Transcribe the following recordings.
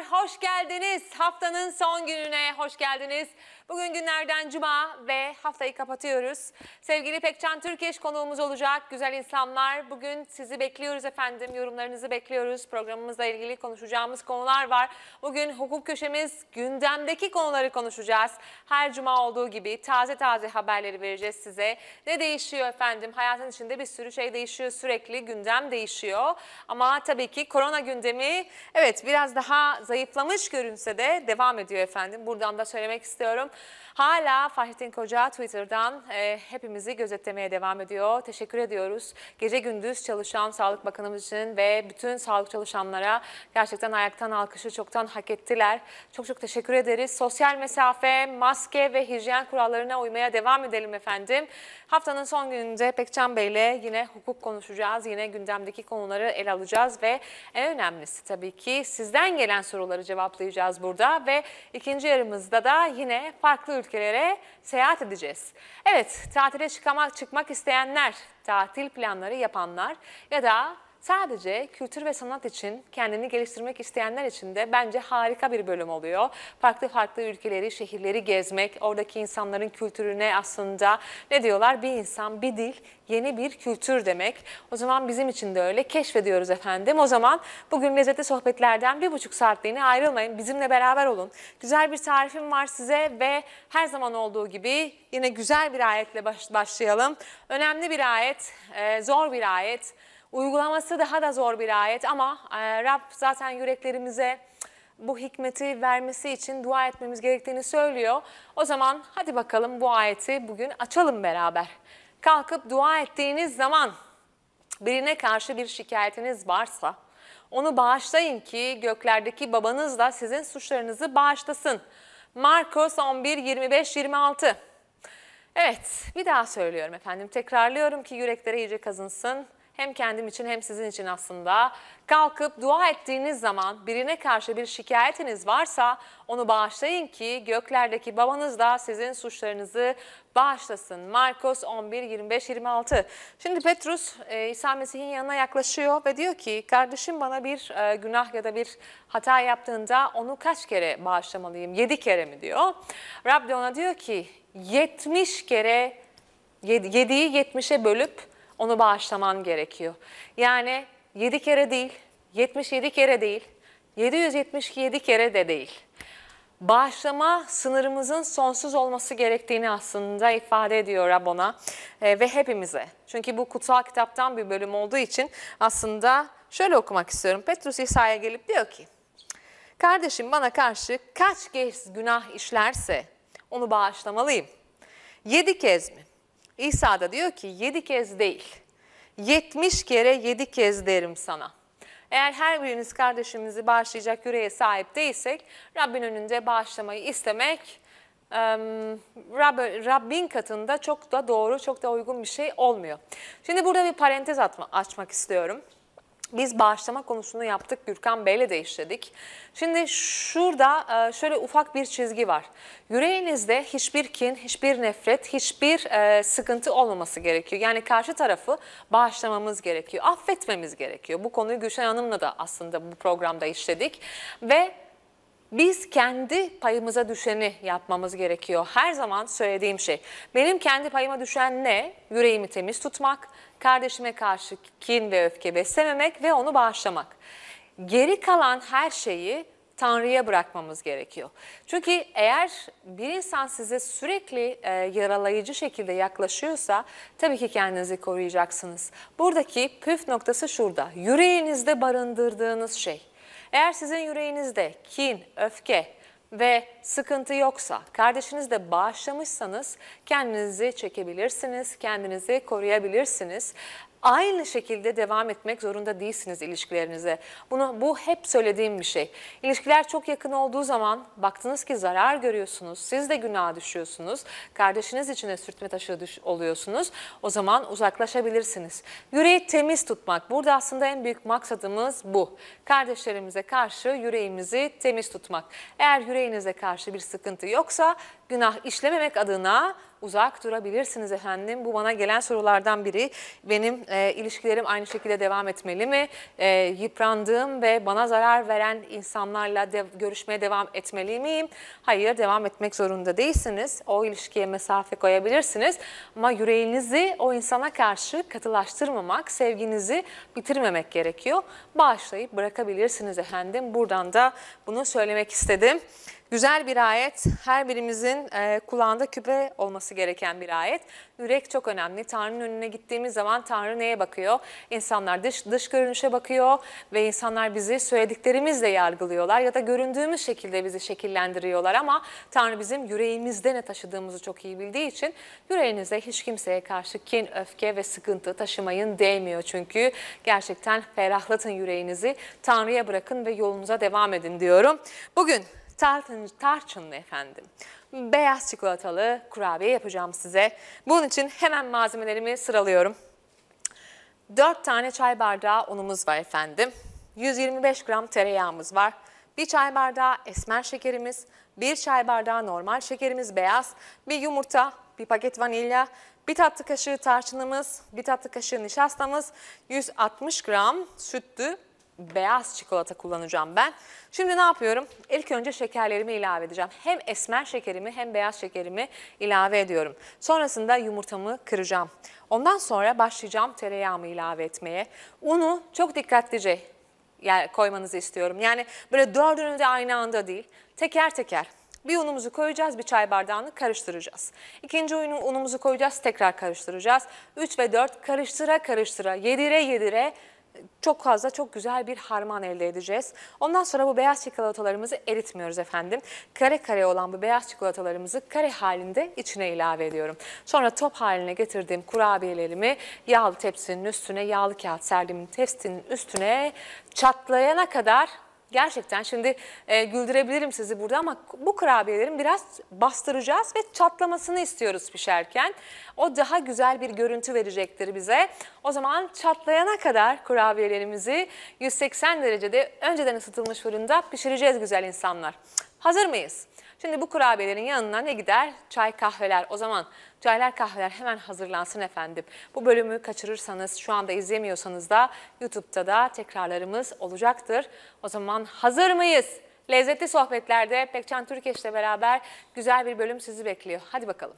hoş geldiniz. Haftanın son gününe hoş geldiniz. Bugün günlerden cuma ve haftayı kapatıyoruz. Sevgili Pekcan Türkeş konuğumuz olacak. Güzel insanlar. Bugün sizi bekliyoruz efendim. Yorumlarınızı bekliyoruz. Programımızla ilgili konuşacağımız konular var. Bugün hukuk köşemiz, gündemdeki konuları konuşacağız. Her cuma olduğu gibi taze taze haberleri vereceğiz size. Ne değişiyor efendim? Hayatın içinde bir sürü şey değişiyor. Sürekli gündem değişiyor. Ama tabii ki korona gündemi evet biraz daha zayıflamış görünse de devam ediyor efendim. Buradan da söylemek istiyorum. Hala Fahrettin Koca Twitter'dan hepimizi gözetlemeye devam ediyor. Teşekkür ediyoruz. Gece gündüz çalışan Sağlık Bakanımız için ve bütün sağlık çalışanlara gerçekten ayaktan alkışı çoktan hak ettiler. Çok çok teşekkür ederiz. Sosyal mesafe, maske ve hijyen kurallarına uymaya devam edelim efendim. Haftanın son gününde Pekcan Bey'le yine hukuk konuşacağız. Yine gündemdeki konuları ele alacağız ve en önemlisi tabii ki sizden gelen soruları cevaplayacağız burada ve ikinci yarımızda da yine farklı ülkelere seyahat edeceğiz. Evet, tatile çıkmak isteyenler, tatil planları yapanlar ya da sadece kültür ve sanat için kendini geliştirmek isteyenler için de bence harika bir bölüm oluyor. Farklı farklı ülkeleri, şehirleri gezmek, oradaki insanların kültürüne aslında ne diyorlar? Bir insan, bir dil, yeni bir kültür demek. O zaman bizim için de öyle keşfediyoruz efendim. O zaman bugün lezzetli sohbetlerden 1,5 saatliğine ayrılmayın. Bizimle beraber olun. Güzel bir tarifim var size ve her zaman olduğu gibi yine güzel bir ayetle başlayalım. Önemli bir ayet, zor bir ayet. Uygulaması daha da zor bir ayet ama Rab zaten yüreklerimize bu hikmeti vermesi için dua etmemiz gerektiğini söylüyor. O zaman hadi bakalım bu ayeti bugün açalım beraber. Kalkıp dua ettiğiniz zaman birine karşı bir şikayetiniz varsa onu bağışlayın ki göklerdeki babanız da sizin suçlarınızı bağışlasın. Markos 11, 25, 26. Evet, bir daha söylüyorum efendim. Tekrarlıyorum ki yüreklere iyice kazınsın. Hem kendim için hem sizin için aslında. Kalkıp dua ettiğiniz zaman birine karşı bir şikayetiniz varsa onu bağışlayın ki göklerdeki babanız da sizin suçlarınızı bağışlasın. Markos 11, 25, 26. Şimdi Petrus İsa Mesih'in yanına yaklaşıyor ve diyor ki kardeşim bana bir günah ya da bir hata yaptığında onu kaç kere bağışlamalıyım? 7 kere mi diyor. Rab de ona diyor ki 70 kere 7'yi 70'e bölüp onu bağışlaman gerekiyor. Yani 7 kere değil, 77 kere değil, 777 kere de değil. Bağışlama sınırımızın sonsuz olması gerektiğini aslında ifade ediyor Rab ona ve hepimize. Çünkü bu kutsal kitaptan bir bölüm olduğu için aslında şöyle okumak istiyorum. Petrus İsa'ya gelip diyor ki, kardeşim bana karşı kaç kez günah işlerse onu bağışlamalıyım. 7 kez mi? İsa da diyor ki 7 kez değil, 70 kere 7 kez derim sana. Eğer her biriniz kardeşimizi bağışlayacak yüreğe sahip değilsek, Rabbin önünde bağışlamayı istemek, Rabbin katında çok da doğru, çok da uygun bir şey olmuyor. Şimdi burada bir parantez açmak istiyorum. Biz bağışlama konusunu yaptık, Gürkan Bey'le de işledik. Şimdi şurada şöyle ufak bir çizgi var. Yüreğinizde hiçbir kin, hiçbir nefret, hiçbir sıkıntı olmaması gerekiyor. Yani karşı tarafı bağışlamamız gerekiyor, affetmemiz gerekiyor. Bu konuyu Gülşen Hanım'la da aslında bu programda işledik. Ve biz kendi payımıza düşeni yapmamız gerekiyor. Her zaman söylediğim şey. Benim kendi payıma düşen ne? Yüreğimi temiz tutmak, kardeşime karşı kin ve öfke beslememek ve onu bağışlamak. Geri kalan her şeyi Tanrı'ya bırakmamız gerekiyor. Çünkü eğer bir insan size sürekli yaralayıcı şekilde yaklaşıyorsa tabii ki kendinizi koruyacaksınız. Buradaki püf noktası şurada. Yüreğinizde barındırdığınız şey. Eğer sizin yüreğinizde kin, öfke ve sıkıntı yoksa, kardeşiniz de bağışlamışsanız kendinizi çekebilirsiniz, kendinizi koruyabilirsiniz. Aynı şekilde devam etmek zorunda değilsiniz ilişkilerinize. Bu hep söylediğim bir şey. İlişkiler çok yakın olduğu zaman baktınız ki zarar görüyorsunuz, siz de günaha düşüyorsunuz, kardeşiniz içine sürtme taşı oluyorsunuz. O zaman uzaklaşabilirsiniz. Yüreği temiz tutmak. Burada aslında en büyük maksadımız bu. Kardeşlerimize karşı yüreğimizi temiz tutmak. Eğer yüreğinize karşı bir sıkıntı yoksa günah işlememek adına uzak durabilirsiniz efendim. Bu bana gelen sorulardan biri. Benim ilişkilerim aynı şekilde devam etmeli mi? Yıprandığım ve bana zarar veren insanlarla görüşmeye devam etmeli miyim? Hayır, devam etmek zorunda değilsiniz. O ilişkiye mesafe koyabilirsiniz. Ama yüreğinizi o insana karşı katılaştırmamak, sevginizi bitirmemek gerekiyor. Bağışlayıp bırakabilirsiniz efendim. Buradan da bunu söylemek istedim. Güzel bir ayet, her birimizin kulağında küpe olması gereken bir ayet. Yürek çok önemli. Tanrı'nın önüne gittiğimiz zaman Tanrı neye bakıyor? İnsanlar dış görünüşe bakıyor ve insanlar bizi söylediklerimizle yargılıyorlar ya da göründüğümüz şekilde bizi şekillendiriyorlar ama Tanrı bizim yüreğimizde ne taşıdığımızı çok iyi bildiği için yüreğinize hiç kimseye karşı kin, öfke ve sıkıntı taşımayın, değmiyor çünkü. Gerçekten ferahlatın yüreğinizi, Tanrı'ya bırakın ve yolunuza devam edin diyorum. Bugün tarçınlı efendim, beyaz çikolatalı kurabiye yapacağım size. Bunun için hemen malzemelerimi sıralıyorum. 4 tane çay bardağı unumuz var efendim. 125 gram tereyağımız var. 1 çay bardağı esmer şekerimiz, 1 çay bardağı normal şekerimiz beyaz, 1 yumurta, 1 paket vanilya, 1 tatlı kaşığı tarçınımız, 1 tatlı kaşığı nişastamız, 160 gram sütlü beyaz çikolata kullanacağım ben. Şimdi ne yapıyorum? İlk önce şekerlerimi ilave edeceğim. Hem esmer şekerimi hem beyaz şekerimi ilave ediyorum. Sonrasında yumurtamı kıracağım. Ondan sonra başlayacağım tereyağımı ilave etmeye. Unu çok dikkatlice koymanızı istiyorum. Yani böyle dördünü de aynı anda değil, teker teker. Bir unumuzu koyacağız, bir çay bardağını karıştıracağız. İkinci unumuzu koyacağız, tekrar karıştıracağız. 3 ve 4 karıştıra karıştıra, yedire yedire çok güzel bir harman elde edeceğiz. Ondan sonra bu beyaz çikolatalarımızı eritmiyoruz efendim. Kare kare olan bu beyaz çikolatalarımızı kare halinde içine ilave ediyorum. Sonra top haline getirdiğim kurabiyelerimi yağlı tepsinin üstüne, yağlı kağıt serdiğim tepsinin üstüne çatlayana kadar. Gerçekten şimdi güldürebilirim sizi burada ama bu kurabiyelerin biraz bastıracağız ve çatlamasını istiyoruz pişerken. O daha güzel bir görüntü verecektir bize. O zaman çatlayana kadar kurabiyelerimizi 180 derecede önceden ısıtılmış fırında pişireceğiz güzel insanlar. Hazır mıyız? Şimdi bu kurabiyelerin yanına ne gider? Çay, kahveler. O zaman çaylar, kahveler hemen hazırlansın efendim. Bu bölümü kaçırırsanız, şu anda izlemiyorsanız da YouTube'da da tekrarlarımız olacaktır. O zaman hazır mıyız? Lezzetli sohbetlerde Pekcan Türkeş'le beraber güzel bir bölüm sizi bekliyor. Hadi bakalım.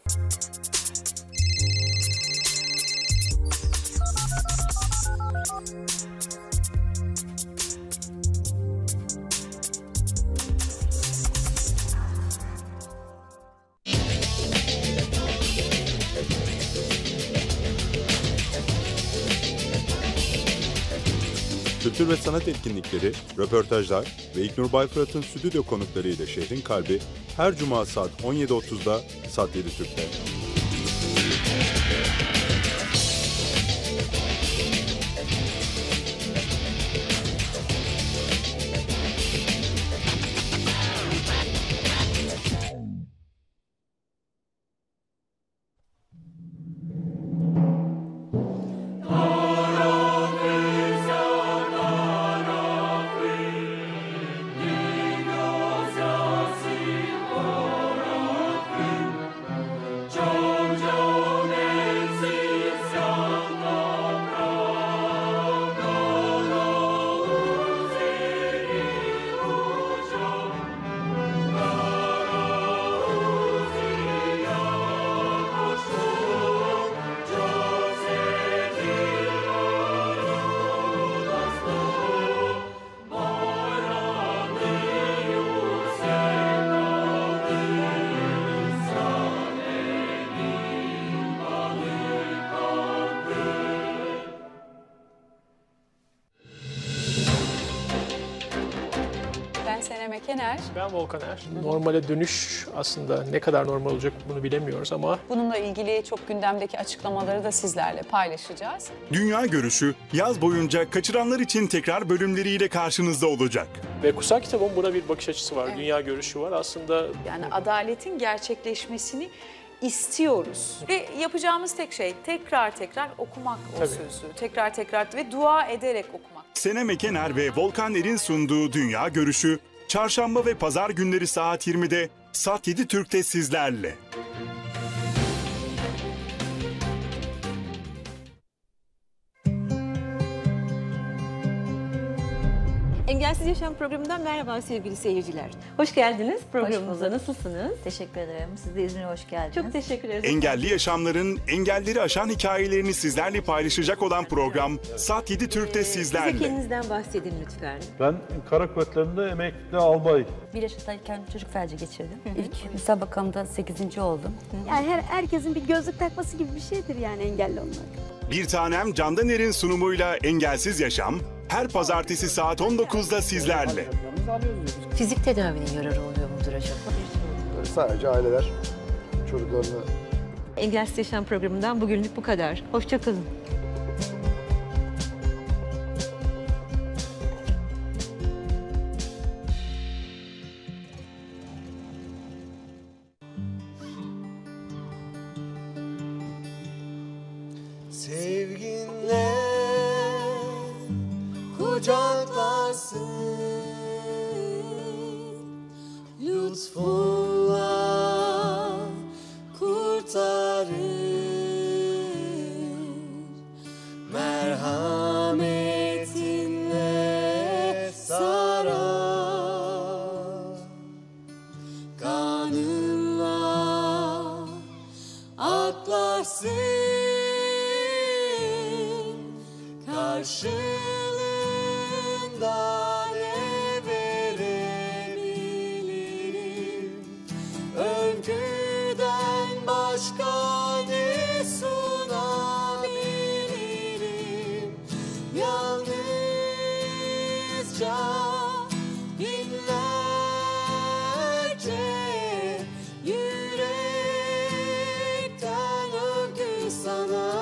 Kültür ve sanat etkinlikleri, röportajlar ve İlknur Bayfırat'ın stüdyo konukları ile Şehrin Kalbi her cuma saat 17.30'da Sat 7 Türk'te. Senem Ekener. Ben Volkan Er. Normale dönüş aslında ne kadar normal olacak bunu bilemiyoruz ama... Bununla ilgili çok gündemdeki açıklamaları da sizlerle paylaşacağız. Dünya Görüşü yaz boyunca kaçıranlar için tekrar bölümleriyle karşınızda olacak. Ve kutsal kitabın buna bir bakış açısı var, evet. Dünya görüşü var aslında. Yani adaletin gerçekleşmesini istiyoruz. Ve yapacağımız tek şey tekrar okumak o sözü. Tekrar ve dua ederek okumak. Senem Ekener ve Volkan Er'in sunduğu Dünya Görüşü Çarşamba ve Pazar günleri saat 20'de Sat 7 Türk'te sizlerle. Engelsiz Yaşam programından merhaba sevgili seyirciler. Hoş geldiniz programımıza. bulduk. Nasılsınız? Teşekkür ederim. Siz de İzmir'e hoş geldiniz. Çok teşekkür ederiz. Engelli yaşamların engelleri aşan hikayelerini sizlerle paylaşacak olan program Saat 7 Türk'te Bize sizlerle. kendinizden bahsedin lütfen. Ben kara kuvvetlerinde emekli albay. 1 yaşındayken çocuk felci geçirdim. İlk müsabakamda 8. oldum. Yani herkesin bir gözlük takması gibi bir şeydir yani engelli olmak. Bir Tanem Candaner'in sunumuyla Engelsiz Yaşam her pazartesi saat 19'da sizlerle. Fizik tedavinin yararı oluyor mudur acaba? Sadece aileler çocuklarını... Engelsiz Yaşam programından bugünlük bu kadar. Hoşça kalın. Sevginle kucaklarsın, lütfunla kurtarır, merhametinle sarar, kanınla aklarsın. Karşılığında ne verebilirim? Övgüden başka ne sunabilirim? Yalnızca binlerce yürekten övgü sana.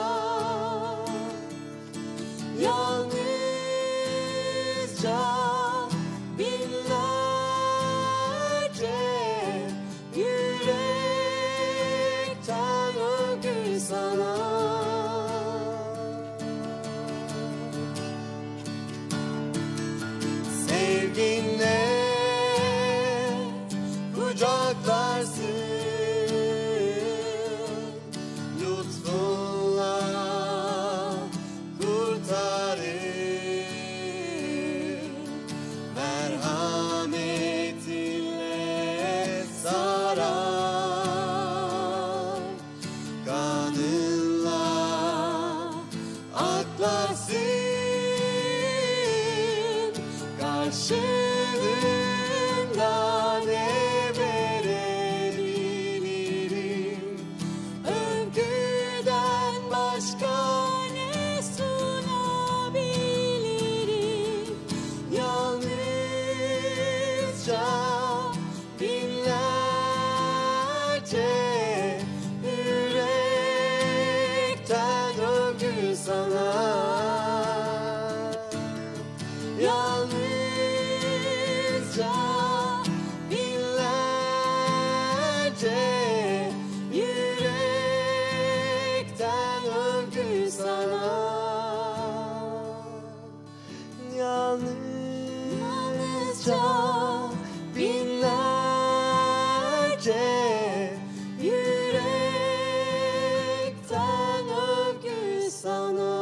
Yalnızca binlerce yürekten övgü sana. Sevginle kucaklarsın, lütfunla kurtarır, merhametinle sarar, kanınla aklarsın, karşılığında ne verebilirim? Övgüden başka ne sunabilirim? Yalnızca binlerce yürekten övgü sana. Yalnızca binlerce yürekten övgü sana. Yalnızca binlerce yürekten övgü sana.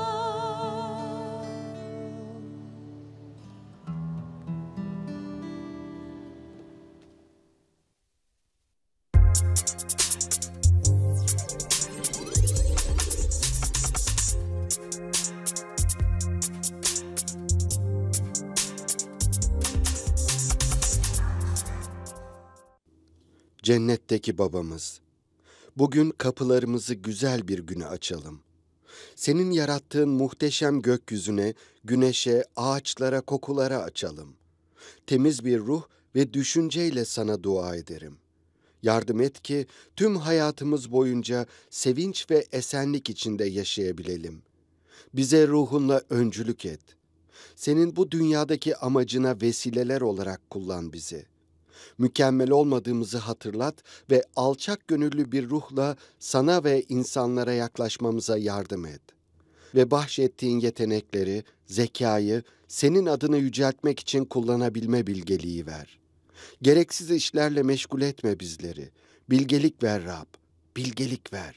Cennetteki babamız, bugün kapılarımızı güzel bir güne açalım. Senin yarattığın muhteşem gökyüzüne, güneşe, ağaçlara, kokulara açalım. Temiz bir ruh ve düşünceyle sana dua ederim. Yardım et ki tüm hayatımız boyunca sevinç ve esenlik içinde yaşayabilelim. Bize ruhunla öncülük et. Senin bu dünyadaki amacına vesileler olarak kullan bizi. Mükemmel olmadığımızı hatırlat ve alçak gönüllü bir ruhla sana ve insanlara yaklaşmamıza yardım et. Ve bahşettiğin yetenekleri, zekayı senin adını yüceltmek için kullanabilme bilgeliği ver. Gereksiz işlerle meşgul etme bizleri. Bilgelik ver Rab, bilgelik ver.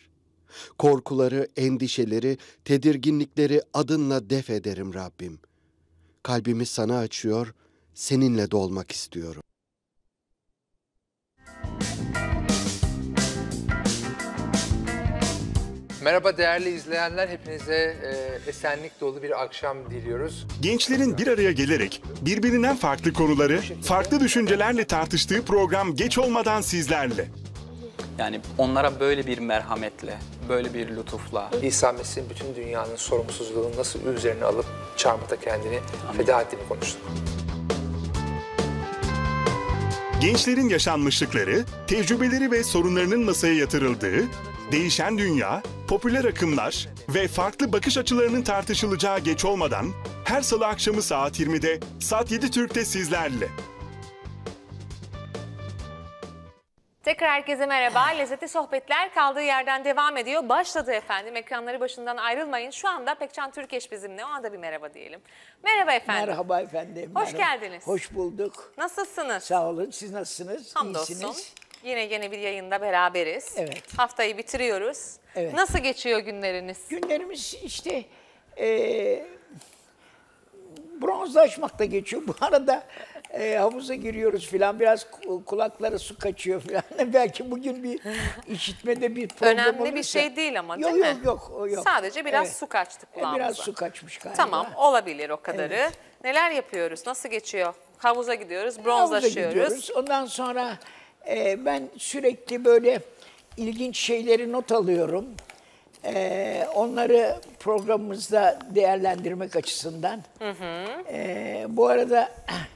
Korkuları, endişeleri, tedirginlikleri adınla def ederim Rabbim. kalbimi sana açıyor, seninle dolmak istiyorum. Merhaba değerli izleyenler, hepinize esenlik dolu bir akşam diliyoruz. Gençlerin bir araya gelerek birbirinden farklı konuları, farklı düşüncelerle tartıştığı program Geç Olmadan sizlerle. Yani onlara böyle bir merhametle, böyle bir lütufla. İsa Mesih'in bütün dünyanın sorumsuzluğunu nasıl üzerine alıp çarmıhta kendini feda ettiğini konuştuk. Gençlerin yaşanmışlıkları, tecrübeleri ve sorunlarının masaya yatırıldığı, değişen dünya, popüler akımlar ve farklı bakış açılarının tartışılacağı Geç Olmadan her salı akşamı saat 20'de Sat 7 Türk'te sizlerle. Tekrar herkese merhaba. Lezzetli sohbetler kaldığı yerden devam ediyor. Başladı efendim. Ekranları başından ayrılmayın. Şu anda Pekcan Türkeş bizimle. Ona da bir merhaba diyelim. Merhaba efendim. Merhaba efendim. Hoş geldiniz. Hoş bulduk. Nasılsınız? Sağ olun. Siz nasılsınız? Hamdolsun. İyisiniz. Yine yeni bir yayında beraberiz. Evet. Haftayı bitiriyoruz. Evet. Nasıl geçiyor günleriniz? Günlerimiz işte bronzlaşmakta geçiyor. Bu arada havuza giriyoruz filan. Biraz kulaklara su kaçıyor filan. Belki bugün bir işitmede bir problem Önemli olursa. bir şey değil ama değil yok, mi? Yok. Sadece biraz su kaçtı kulağımıza. Biraz su kaçmış galiba. Tamam, olabilir o kadarı. Evet. Neler yapıyoruz? Nasıl geçiyor? Havuza gidiyoruz, Havuza bronzlaşıyoruz. gidiyoruz. Ondan sonra ben sürekli böyle ilginç şeyleri not alıyorum. Onları programımızda değerlendirmek açısından. Bu arada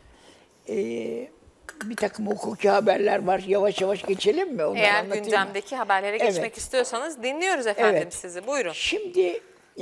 bir takım hukuki haberler var. Yavaş yavaş geçelim mi? Onları Eğer anlatayım mı? gündemdeki haberlere geçmek Evet. istiyorsanız dinliyoruz efendim Evet. sizi. Buyurun. Şimdi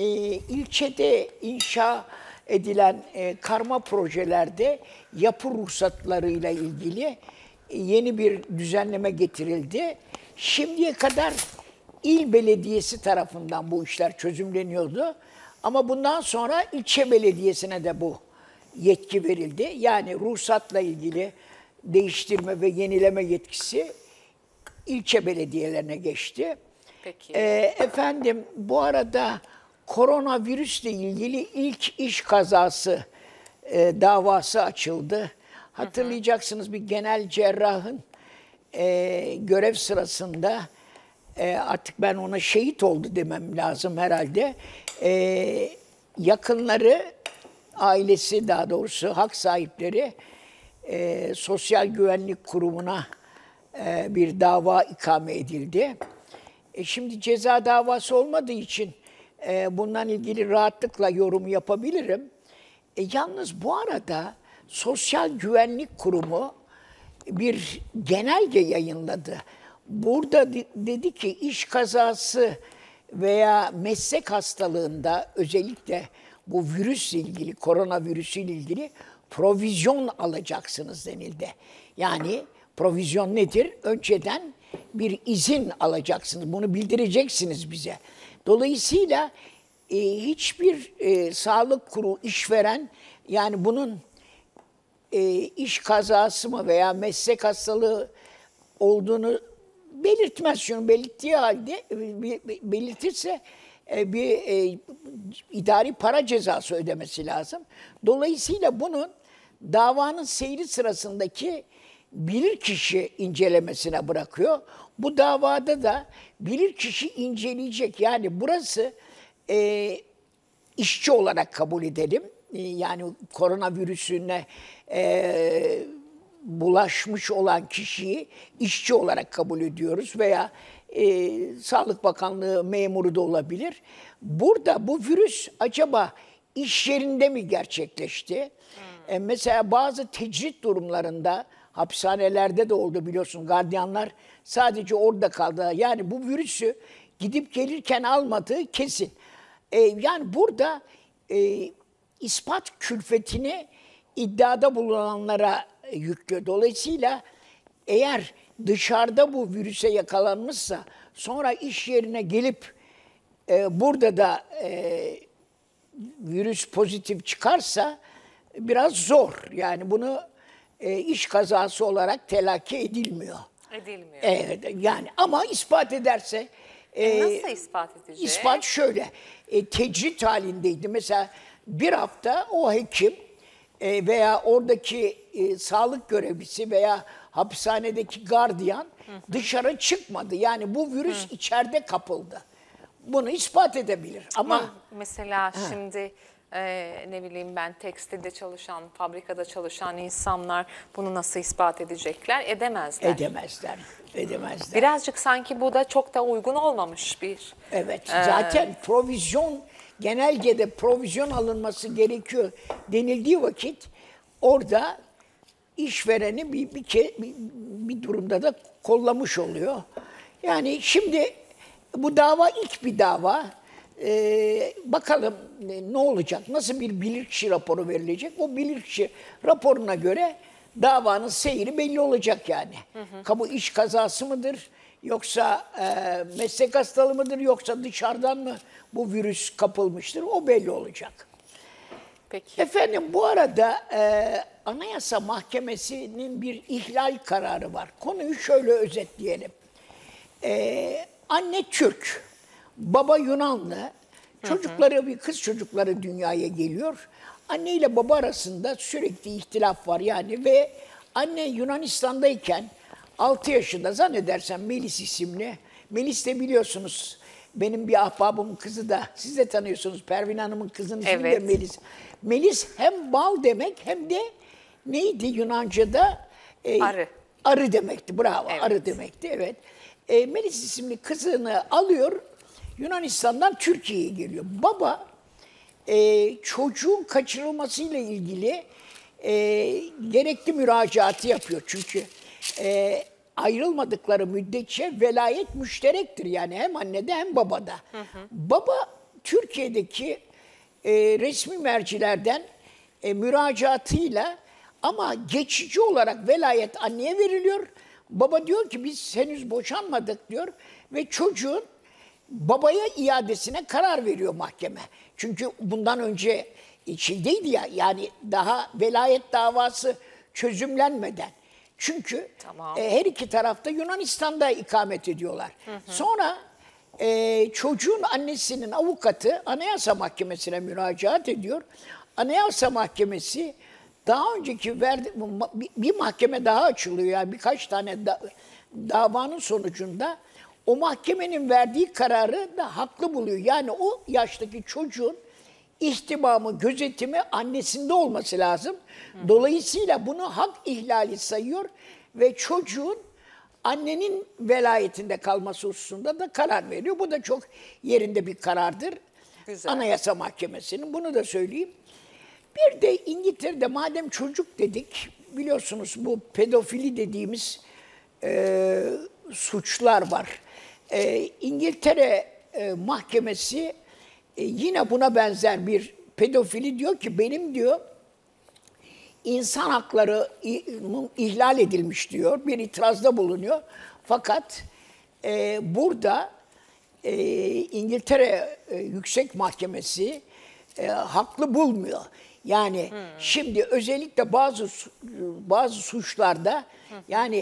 ilçede inşa edilen karma projelerde yapı ruhsatlarıyla ilgili yeni bir düzenleme getirildi. Şimdiye kadar il belediyesi tarafından bu işler çözümleniyordu. Ama bundan sonra ilçe belediyesine de bu yetki verildi. Yani ruhsatla ilgili değiştirme ve yenileme yetkisi ilçe belediyelerine geçti. Peki. Efendim bu arada koronavirüsle ilgili ilk iş kazası davası açıldı. Hatırlayacaksınız bir genel cerrahın görev sırasında artık ben ona şehit oldu demem lazım herhalde. Yakınları, ailesi daha doğrusu hak sahipleri Sosyal Güvenlik Kurumu'na bir dava ikame edildi. Şimdi ceza davası olmadığı için bundan ilgili rahatlıkla yorum yapabilirim. Yalnız bu arada Sosyal Güvenlik Kurumu bir genelge yayınladı. Burada dedi ki iş kazası veya meslek hastalığında özellikle bu virüsle ilgili, koronavirüsüyle ilgili provizyon alacaksınız denildi. Yani provizyon nedir? Önceden bir izin alacaksınız. Bunu bildireceksiniz bize. Dolayısıyla hiçbir sağlık kurulu işveren yani bunun iş kazası mı veya meslek hastalığı olduğunu belirtmez. Şunu belirttiği halde belirtirse bir idari para cezası ödemesi lazım. Dolayısıyla bunun davanın seyri sırasındaki bilirkişi incelemesine bırakıyor. Bu davada da bilirkişi inceleyecek. Yani burası işçi olarak kabul edelim. Yani koronavirüsüne bulaşmış olan kişiyi işçi olarak kabul ediyoruz veya Sağlık Bakanlığı memuru da olabilir. Burada bu virüs acaba iş yerinde mi gerçekleşti? Mesela bazı tecrit durumlarında hapishanelerde de oldu biliyorsun. Gardiyanlar sadece orada kaldı. Yani bu virüsü gidip gelirken almadığı kesin. Yani burada ispat külfetini iddiada bulunanlara yüklüyor. Dolayısıyla eğer dışarıda bu virüse yakalanmışsa sonra iş yerine gelip burada da virüs pozitif çıkarsa biraz zor. Yani bunu iş kazası olarak telakki edilmiyor. Edilmiyor. Evet, yani ama ispat ederse nasıl ispat edecek? İspat şöyle, tecrit halindeydi. Mesela bir hafta o hekim veya oradaki sağlık görevlisi veya hapishanedeki gardiyan dışarı çıkmadı. Yani bu virüs içeride kapıldı. Bunu ispat edebilir. Ama mesela şimdi ne bileyim ben tekstilde çalışan, fabrikada çalışan insanlar bunu nasıl ispat edecekler? Edemezler. Edemezler. Birazcık sanki bu da çok da uygun olmamış bir. Evet. Zaten provizyon, genelgede provizyon alınması gerekiyor denildiği vakit orada işvereni bir durumda da kollamış oluyor. Yani şimdi bu dava ilk bir dava. Bakalım ne olacak, nasıl bir bilirkişi raporu verilecek. O bilirkişi raporuna göre davanın seyri belli olacak yani. Bu iş kazası mıdır, yoksa meslek hastalığı mıdır, yoksa dışarıdan mı bu virüs kapılmıştır, o belli olacak. Peki. Efendim bu arada Anayasa Mahkemesi'nin bir ihlal kararı var. Konuyu şöyle özetleyelim. Anne Türk, baba Yunanlı, çocukları, bir kız çocukları dünyaya geliyor. Anne ile baba arasında sürekli ihtilaf var yani ve anne Yunanistan'dayken 6 yaşında zannedersem Melis isimli, Melis de biliyorsunuz benim bir ahbabımın kızı da, siz de tanıyorsunuz, Pervin Hanım'ın kızının ismi de Melis. Melis hem bal demek hem de neydi Yunanca'da? Arı. Arı demekti, bravo, arı demekti, evet. Melis isimli kızını alıyor, Yunanistan'dan Türkiye'ye geliyor. Baba çocuğun kaçırılmasıyla ilgili gerekli müracaatı yapıyor. Çünkü ayrılmadıkları müddetçe velayet müşterektir. Yani hem annede hem babada. Baba Türkiye'deki resmi mercilerden müracaatıyla ama geçici olarak velayet anneye veriliyor. Baba diyor ki biz henüz boşanmadık diyor ve çocuğun babaya iadesine karar veriyor mahkeme. Çünkü bundan önce şeydeydi ya, yani daha velayet davası çözümlenmeden. Çünkü her iki tarafta Yunanistan'da ikamet ediyorlar. Sonra çocuğun annesinin avukatı Anayasa Mahkemesi'ne müracaat ediyor. Anayasa Mahkemesi daha önceki bir mahkeme daha açılıyor, yani birkaç tane davanın sonucunda o mahkemenin verdiği kararı da haklı buluyor. Yani o yaştaki çocuğun ihtimamı, gözetimi annesinde olması lazım. Dolayısıyla bunu hak ihlali sayıyor ve çocuğun annenin velayetinde kalması hususunda da karar veriyor. Bu da çok yerinde bir karardır. Güzel. Anayasa Mahkemesi'nin, bunu da söyleyeyim. Bir de İngiltere'de madem çocuk dedik, biliyorsunuz bu pedofili dediğimiz suçlar var. İngiltere Mahkemesi yine buna benzer bir pedofili diyor ki benim diyor insan hakları ihlal edilmiş diyor. Bir itirazda bulunuyor. Fakat burada İngiltere Yüksek Mahkemesi haklı bulmuyor. Yani şimdi özellikle bazı suçlarda yani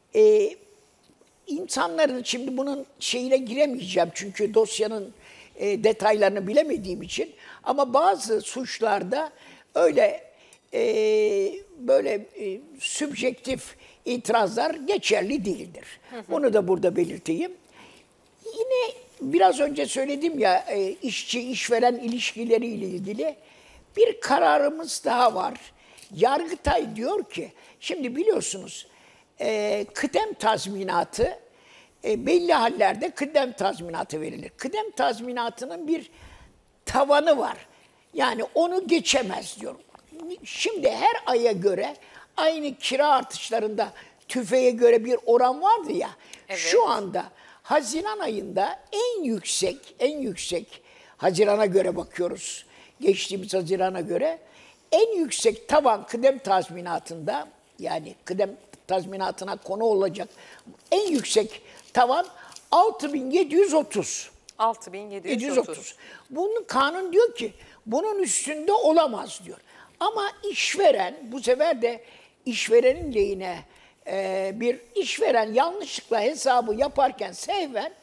insanların, şimdi bunun şeyine giremeyeceğim çünkü dosyanın detaylarını bilemediğim için, ama bazı suçlarda öyle böyle sübjektif itirazlar geçerli değildir. Bunu da burada belirteyim. Yine biraz önce söyledim ya, işçi-işveren ilişkileriyle ilgili bir kararımız daha var. Yargıtay diyor ki, şimdi biliyorsunuz kıdem tazminatı, belli hallerde kıdem tazminatı verilir. Kıdem tazminatının bir tavanı var. Yani onu geçemez diyor. Şimdi her aya göre aynı kira artışlarında tüfeğe göre bir oran vardı ya. Evet. Şu anda Haziran ayında en yüksek Haziran'a göre bakıyoruz. Geçtiğimiz Haziran'a göre en yüksek tavan kıdem tazminatında, yani kıdem tazminatına konu olacak en yüksek tavan 6.730. 6.730. Bunun kanun diyor ki bunun üstünde olamaz diyor. Ama işveren, bu sefer de işverenin lehine bir işveren yanlışlıkla hesabı yaparken sehven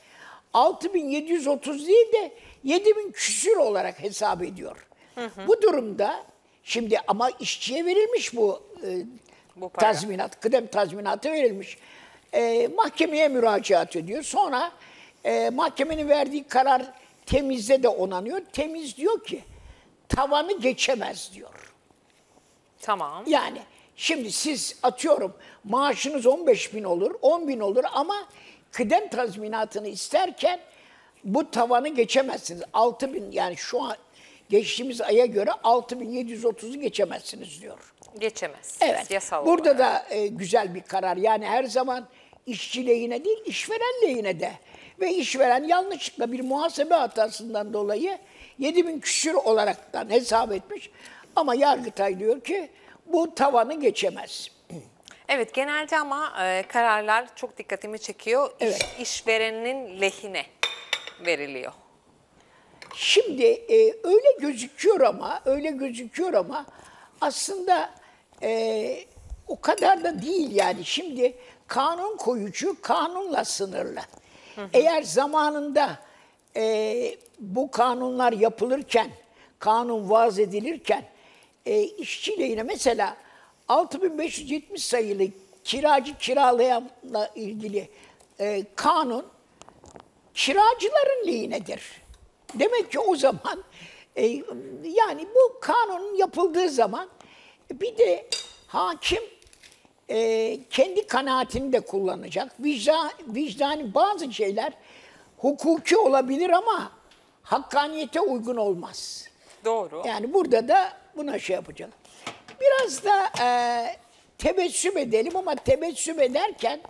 6.730 değil de 7.000 küsür olarak hesap ediyor. Bu durumda Şimdi ama işçiye verilmiş bu para. tazminat, kıdem tazminatı verilmiş. Mahkemeye müracaat ediyor. Sonra mahkemenin verdiği karar temizde de onanıyor. Temiz diyor ki tavanı geçemez diyor. Tamam. Yani şimdi siz atıyorum maaşınız 15.000 olur, 10.000 olur ama kıdem tazminatını isterken bu tavanı geçemezsiniz. 6.000 yani şu an geçtiğimiz aya göre 6.730'u geçemezsiniz diyor. Geçemez. Evet. Yasal Burada olarak. da güzel bir karar. Yani her zaman işçi lehine değil, işveren lehine de. Ve işveren yanlışlıkla bir muhasebe hatasından dolayı 7.000 küsür olaraktan hesap etmiş. Ama Yargıtay diyor ki bu tavanı geçemez. Evet, genelde ama kararlar çok dikkatimi çekiyor. Evet. İşverenin lehine veriliyor. Şimdi öyle gözüküyor ama aslında o kadar da değil yani. Şimdi kanun koyucu kanunla sınırlı. Eğer zamanında bu kanunlar yapılırken, kanun vaz edilirken işçi lehine mesela 6570 sayılı kiracı kiralayanla ilgili kanun kiracıların lehinedir. Demek ki o zaman yani bu kanunun yapıldığı zaman bir de hakim kendi kanaatini de kullanacak. Vicdani bazı şeyler hukuki olabilir ama hakkaniyete uygun olmaz. Doğru. Yani burada da buna şey yapacağım. Biraz da tebessüm edelim ama tebessüm ederken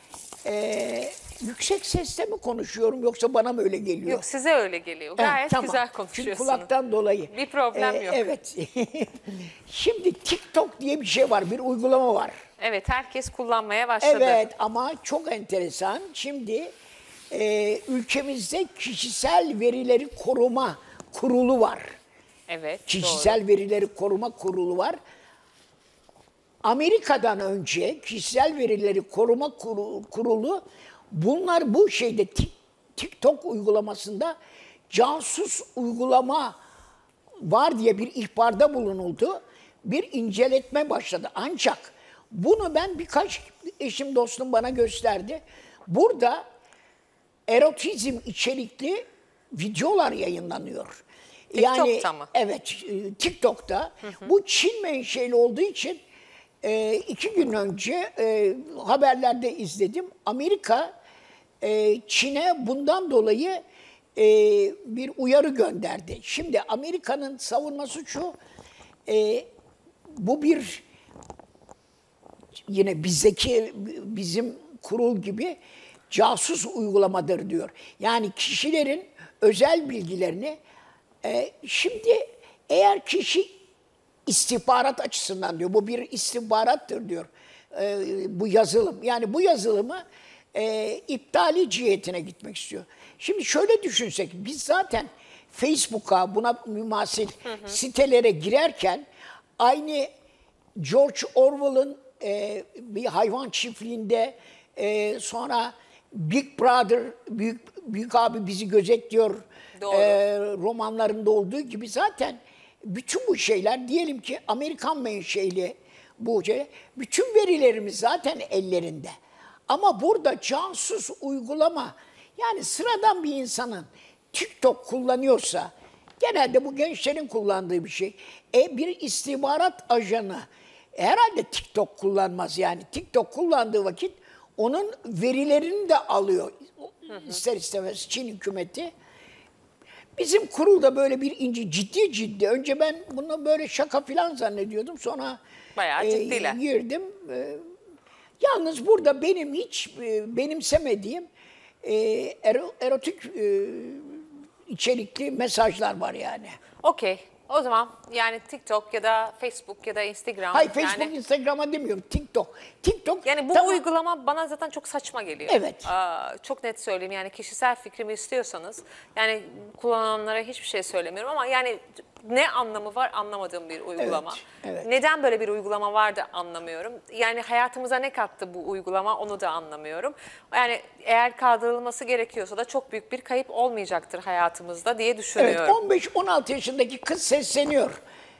yüksek sesle mi konuşuyorum yoksa bana mı öyle geliyor? Yok, size öyle geliyor. Gayet tamam. güzel Çünkü konuşuyorsunuz. kulaktan dolayı. Bir problem yok. Evet. Şimdi TikTok diye bir şey var, bir uygulama var. Evet, herkes kullanmaya başladı. Evet ama çok enteresan. Şimdi ülkemizde kişisel verileri koruma kurulu var. Evet, Kişisel doğru. verileri koruma kurulu var. Amerika'dan önce kişisel verileri koruma kurulu bunlar bu şeyde TikTok uygulamasında casus uygulama var diye bir ihbarda bulunuldu. Bir inceletme başladı. Ancak bunu ben birkaç eşim dostum bana gösterdi. Burada erotizm içerikli videolar yayınlanıyor. TikTok'ta mı? Evet, TikTok'ta. Bu Çin menşeli olduğu için 2 gün önce haberlerde izledim. Amerika Çin'e bundan dolayı bir uyarı gönderdi. Şimdi Amerika'nın savunması şu, bu bir yine bizim kurul gibi casus uygulamadır diyor. Yani kişilerin özel bilgilerini şimdi eğer kişi istihbarat açısından diyor, bu bir istihbarattır diyor bu yazılım. Yani bu yazılımı iptali cihetine gitmek istiyor. Şimdi şöyle düşünsek, biz zaten Facebook'a buna mümasil sitelere girerken aynı George Orwell'ın bir hayvan çiftliğinde sonra Big Brother, büyük abi bizi gözetliyor romanlarında olduğu gibi zaten bütün bu şeyler diyelim ki Amerikan menşeli bu şey, bütün verilerimiz zaten ellerinde. Ama burada casus uygulama yani sıradan bir insanın TikTok kullanıyorsa genelde bu gençlerin kullandığı bir şey. Bir istihbarat ajanı herhalde TikTok kullanmaz yani. TikTok kullandığı vakit onun verilerini de alıyor. İster istemez Çin hükümeti. Bizim kurulda böyle bir ciddi. Önce ben bunu böyle şaka falan zannediyordum. Sonra bayağı ciddiler. Girdim. Yalnız burada benim hiç benimsemediğim erotik içerikli mesajlar var yani. Okey. O zaman yani TikTok ya da Facebook ya da Instagram. Hayır Facebook, yani, Instagram'a demiyorum. TikTok. Yani bu tamam. uygulama bana zaten çok saçma geliyor. Evet. Çok net söyleyeyim yani kişisel fikrimi istiyorsanız yani kullananlara hiçbir şey söylemiyorum ama yani ne anlamı var anlamadığım bir uygulama. Evet. Neden böyle bir uygulama var da anlamıyorum. Yani hayatımıza ne kattı bu uygulama onu da anlamıyorum. Yani eğer kaldırılması gerekiyorsa da çok büyük bir kayıp olmayacaktır hayatımızda diye düşünüyorum. Evet 15-16 yaşındaki kız sesleniyor.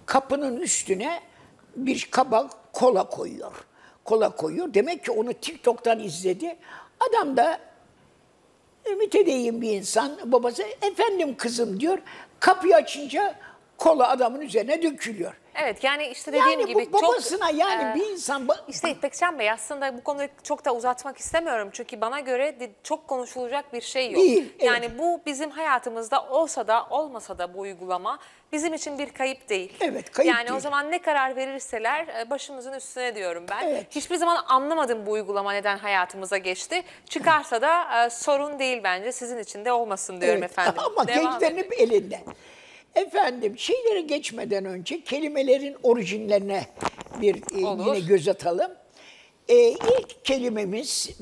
kapının üstüne bir kaba kola koyuyor. Kola koyuyor. Demek ki onu TikTok'tan izledi. Adam da mütedeyyin bir insan. Babası efendim kızım diyor. Kapıyı açınca kola adamın üzerine dökülüyor. Evet, yani işte dediğim Yani gibi bu babasına çok... yani bir insan... İşte İpekcan Bey, aslında bu konuyu çok da uzatmak istemiyorum. Çünkü bana göre çok konuşulacak bir şey yok. Değil, evet. Yani bu bizim hayatımızda olsa da olmasa da bu uygulama bizim için bir kayıp değil. Evet, kayıp yani değil. o zaman ne karar verirseler başımızın üstüne diyorum ben. Evet. Hiçbir zaman anlamadım bu uygulama neden hayatımıza geçti. Çıkarsa da sorun değil bence. Sizin için de olmasın diyorum efendim. Ama gençlerin hep elinde. Efendim şeylere geçmeden önce kelimelerin orijinlerine bir yine göz atalım. İlk kelimemiz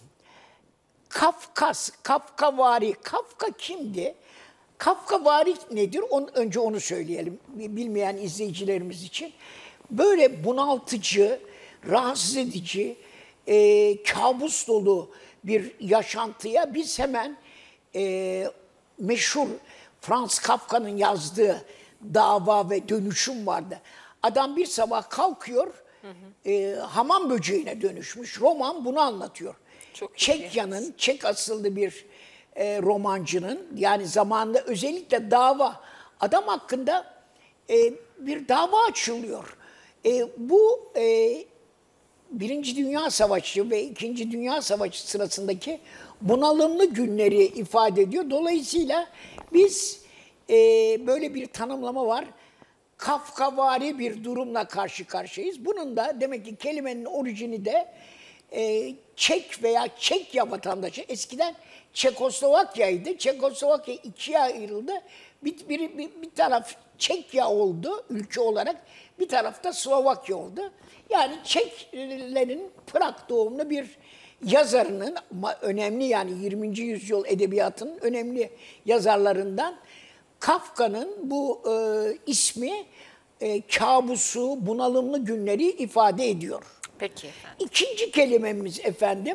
Kafkas, Kafkavari. Kafka kimdi? Kafkavari nedir? Önce onu söyleyelim bilmeyen izleyicilerimiz için. Böyle bunaltıcı, rahatsız edici, kabus dolu bir yaşantıya biz hemen meşhur Franz Kafka'nın yazdığı Dava ve Dönüşüm vardı. Adam bir sabah kalkıyor, hamam böceğine dönüşmüş. Roman bunu anlatıyor. Çekya'nın, Çek asıllı bir romancının, yani zamanında özellikle dava, adam hakkında bir dava açılıyor. Bu Birinci Dünya Savaşı ve İkinci Dünya Savaşı sırasındaki bunalımlı günleri ifade ediyor. Dolayısıyla biz böyle bir tanımlama var. Kafkavari bir durumla karşı karşıyayız. Bunun da demek ki kelimenin orijini de Çek veya Çekya vatandaşı. Eskiden Çekoslovakya'ydı. Çekoslovakya ikiye ayrıldı. Bir taraf Çekya oldu ülke olarak. Bir tarafta Slovakya oldu. Yani Çeklerin Prag doğumlu bir yazarının, önemli yani 20. yüzyıl edebiyatının önemli yazarlarından Kafka'nın bu ismi kabusu, bunalımlı günleri ifade ediyor. Peki efendim. İkinci kelimemiz efendim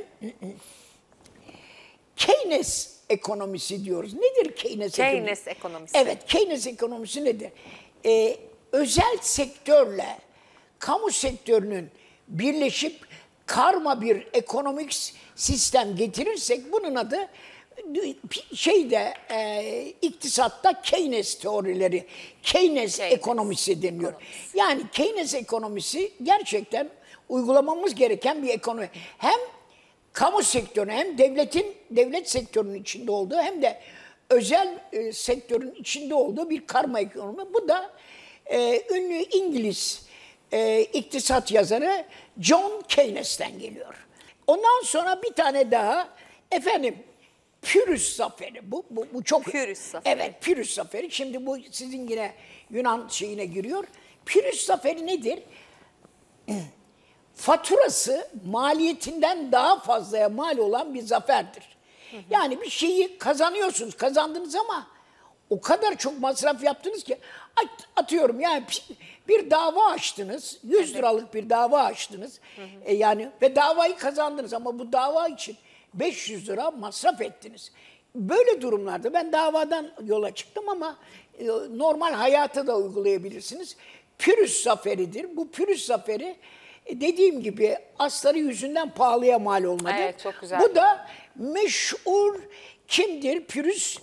Keynes ekonomisi diyoruz. Nedir Keynes ekonomisi? Keynes ekonomisi. Evet, Keynes ekonomisi nedir? Özel sektörle kamu sektörünün birleşip karma bir ekonomik sistem getirirsek bunun adı iktisatta Keynes teorileri, Keynes ekonomisi deniliyor. Yani Keynes ekonomisi gerçekten uygulamamız gereken bir ekonomi. Hem kamu sektörü hem devlet sektörünün içinde olduğu hem de özel sektörün içinde olduğu bir karma ekonomi. Bu da ünlü İngiliz iktisat yazarı John Keynes'ten geliyor. Ondan sonra bir tane daha efendim Pyrrhus Zaferi. Bu çok Pyrrhus Zaferi. Evet, Pyrrhus Zaferi. Şimdi bu sizin yine Yunan şeyine giriyor. Pyrrhus Zaferi nedir? Faturası maliyetinden daha fazlaya mal olan bir zaferdir. Yani bir şeyi kazanıyorsunuz, kazandınız ama o kadar çok masraf yaptınız ki atıyorum yani bir dava açtınız, 100 liralık bir dava açtınız. Yani ve davayı kazandınız ama bu dava için 500 lira masraf ettiniz. Böyle durumlarda ben davadan yola çıktım ama normal hayata da uygulayabilirsiniz. Pyrrhus zaferidir. Bu Pyrrhus zaferi dediğim gibi asları yüzünden pahalıya mal olmadı. Evet, çok güzel. Bu da meşhur kimdir? Pyrrhus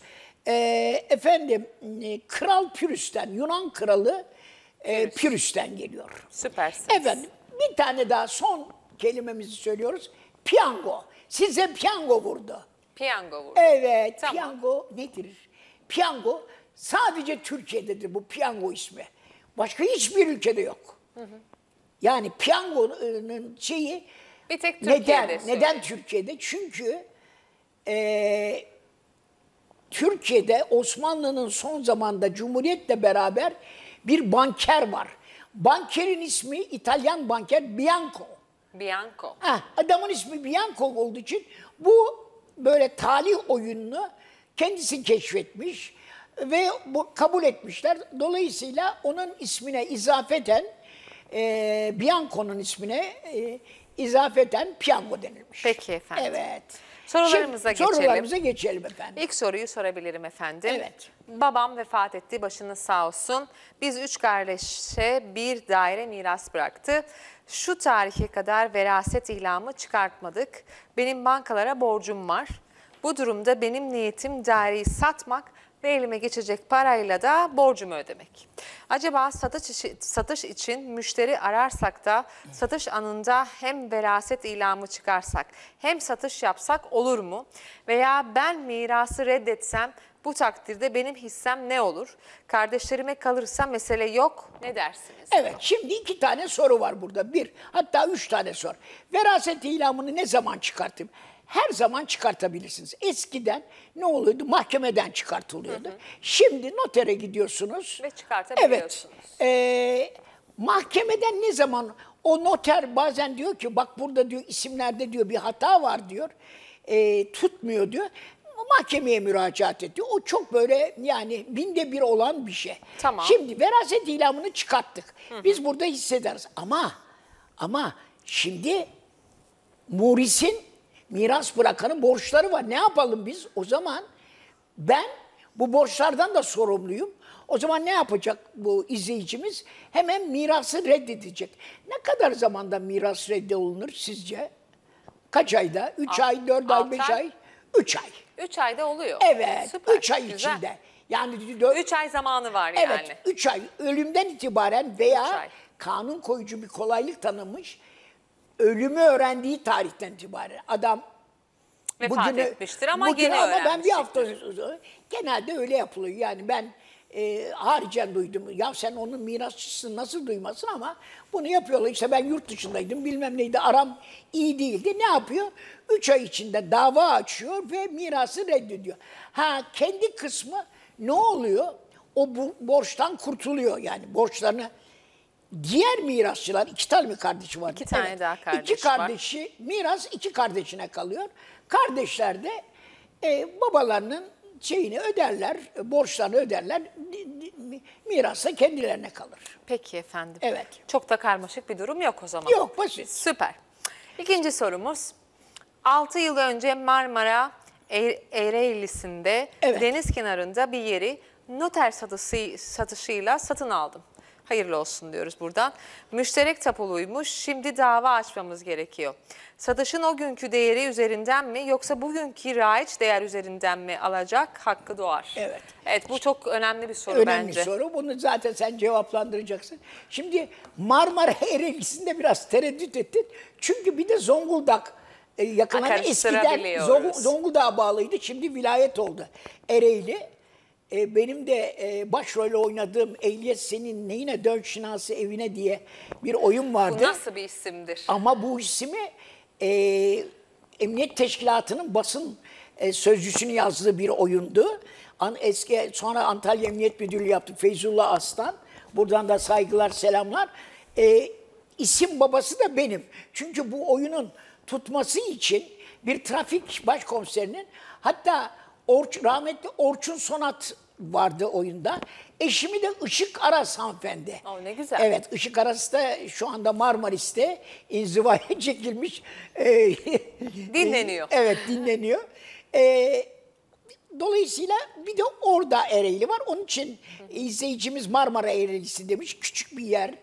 Kral Pyrrhus'ten, Yunan kralı Pyrrhus'ten geliyor. Süpersiniz. Efendim bir tane daha son kelimemizi söylüyoruz. Piyango. Size piyango vurdu. Piyango vurdu. Evet, tamam. Piyango nedir? Piyango sadece Türkiye'dedir bu piyango ismi. Başka hiçbir ülkede yok. Yani piyangonun şeyi bir tek Türkiye'de. Neden Türkiye'de? Çünkü Türkiye'de Osmanlı'nın son zamanda Cumhuriyet'le beraber bir banker var. Bankerin ismi İtalyan banker Bianco. Bianco. Adamın ismi Bianco olduğu için bu böyle talih oyununu kendisi keşfetmiş ve kabul etmişler. Dolayısıyla onun ismine izafeten Bianco'nun ismine izafeten piyango denilmiş. Peki efendim. Evet. Sorularımıza Şimdi geçelim. sorularımıza geçelim efendim. İlk soruyu sorabilirim efendim. Evet. Babam vefat etti, başınız sağ olsun. Biz 3 kardeşe bir daire miras bıraktı. Şu tarihe kadar veraset ilamı çıkartmadık. Benim bankalara borcum var. Bu durumda benim niyetim daireyi satmak ve elime geçecek parayla da borcumu ödemek. Acaba satış için müşteri ararsak da satış anında hem veraset ilamı çıkarsak hem satış yapsak olur mu? Veya ben mirası reddetsem bu takdirde benim hissem ne olur? Kardeşlerime kalırsa mesele yok. Ne dersiniz? Evet, şimdi 2 tane soru var burada. Hatta 3 tane soru. Veraset ilamını ne zaman çıkartayım? Her zaman çıkartabilirsiniz. Eskiden ne oluyordu? Mahkemeden çıkartılıyordu. Şimdi notere gidiyorsunuz. Ve çıkartabiliyorsunuz. Evet. Mahkemeden ne zaman o noter bazen diyor ki bak burada diyor isimlerde diyor bir hata var diyor. Tutmuyor diyor. Mahkemeye müracaat ediyor. O çok böyle yani 1/1000 olan bir şey. Tamam. Şimdi veraset ilamını çıkarttık. Biz burada hissederiz. Ama şimdi murisin miras bırakanın borçları var. Ne yapalım biz? O zaman ben bu borçlardan da sorumluyum. O zaman ne yapacak bu izleyicimiz? Hemen mirası reddedecek. Ne kadar zamanda miras reddolunur sizce? Kaç ayda? 3 ay, 4 ay, 5 ay? 3 ay. 3 ayda oluyor. Evet, Süper, 3 ay güzel. içinde. Yani 3 ay zamanı var yani. Evet, 3 ay. Ölümden itibaren veya 3 ay. kanun koyucu bir kolaylık tanımış, ölümü öğrendiği tarihten itibaren adam Vefat etmiştir ama gene ama ben bir öğrenmiştir. hafta genelde öyle yapılıyor. Yani ben haricen duydum. Ya sen onun mirasçısını nasıl duymasın ama bunu yapıyorlar. İşte ben yurt dışındaydım bilmem neydi aram iyi değildi. Ne yapıyor? 3 ay içinde dava açıyor ve mirası reddediyor. Kendi kısmı ne oluyor? O borçtan kurtuluyor yani borçlarını. Diğer mirasçılar 2 tane mi kardeşi var? 2 tane daha kardeş 2 kardeşi miras 2 kardeşine kalıyor. Kardeşler de babalarının şeyini öderler, borçlarını öderler. Miras da kendilerine kalır. Peki efendim. Evet. Çok da karmaşık bir durum yok o zaman. Yok, basit. Süper. İkinci sorumuz. 6 yıl önce Marmara Ereğlisi'nde deniz kenarında bir yeri noter satışıyla satın aldım. Hayırlı olsun diyoruz buradan. Müşterek tapuluymuş. Şimdi dava açmamız gerekiyor. Satışın o günkü değeri üzerinden mi yoksa bugünkü raiç değer üzerinden mi alacak hakkı doğar? Evet. Evet, bu çok önemli bir soru önemli bence. soru. Bunu zaten sen cevaplandıracaksın. Şimdi Marmara Ereğlisi'nde biraz tereddüt ettin. Çünkü bir de Zonguldak yakınlarda eskiden Zonguldak'a bağlıydı. Şimdi vilayet oldu. Ereğli. Benim de başrol oynadığım Ehliyet Senin Neyine Dön Şinası Evine diye bir oyun vardı. Bu nasıl bir isimdir? Ama bu ismi Emniyet Teşkilatı'nın basın sözcüsünü yazdığı bir oyundu. Sonra Antalya Emniyet Müdürlüğü yaptı Feyzullah Aslan. Buradan da saygılar, selamlar. İsim babası da benim. Çünkü bu oyunun tutması için bir trafik başkomiserinin hatta rahmetli Orçun Sonat vardı oyunda. Eşimi de Işık Aras hanımefendi. Ne güzel. Evet, Işık Aras da şu anda Marmaris'te inzivaya çekilmiş. Dinleniyor. Evet, dinleniyor. Dolayısıyla bir de orada Ereğli var. Onun için izleyicimiz Marmara Ereğlisi demiş. Küçük bir yer.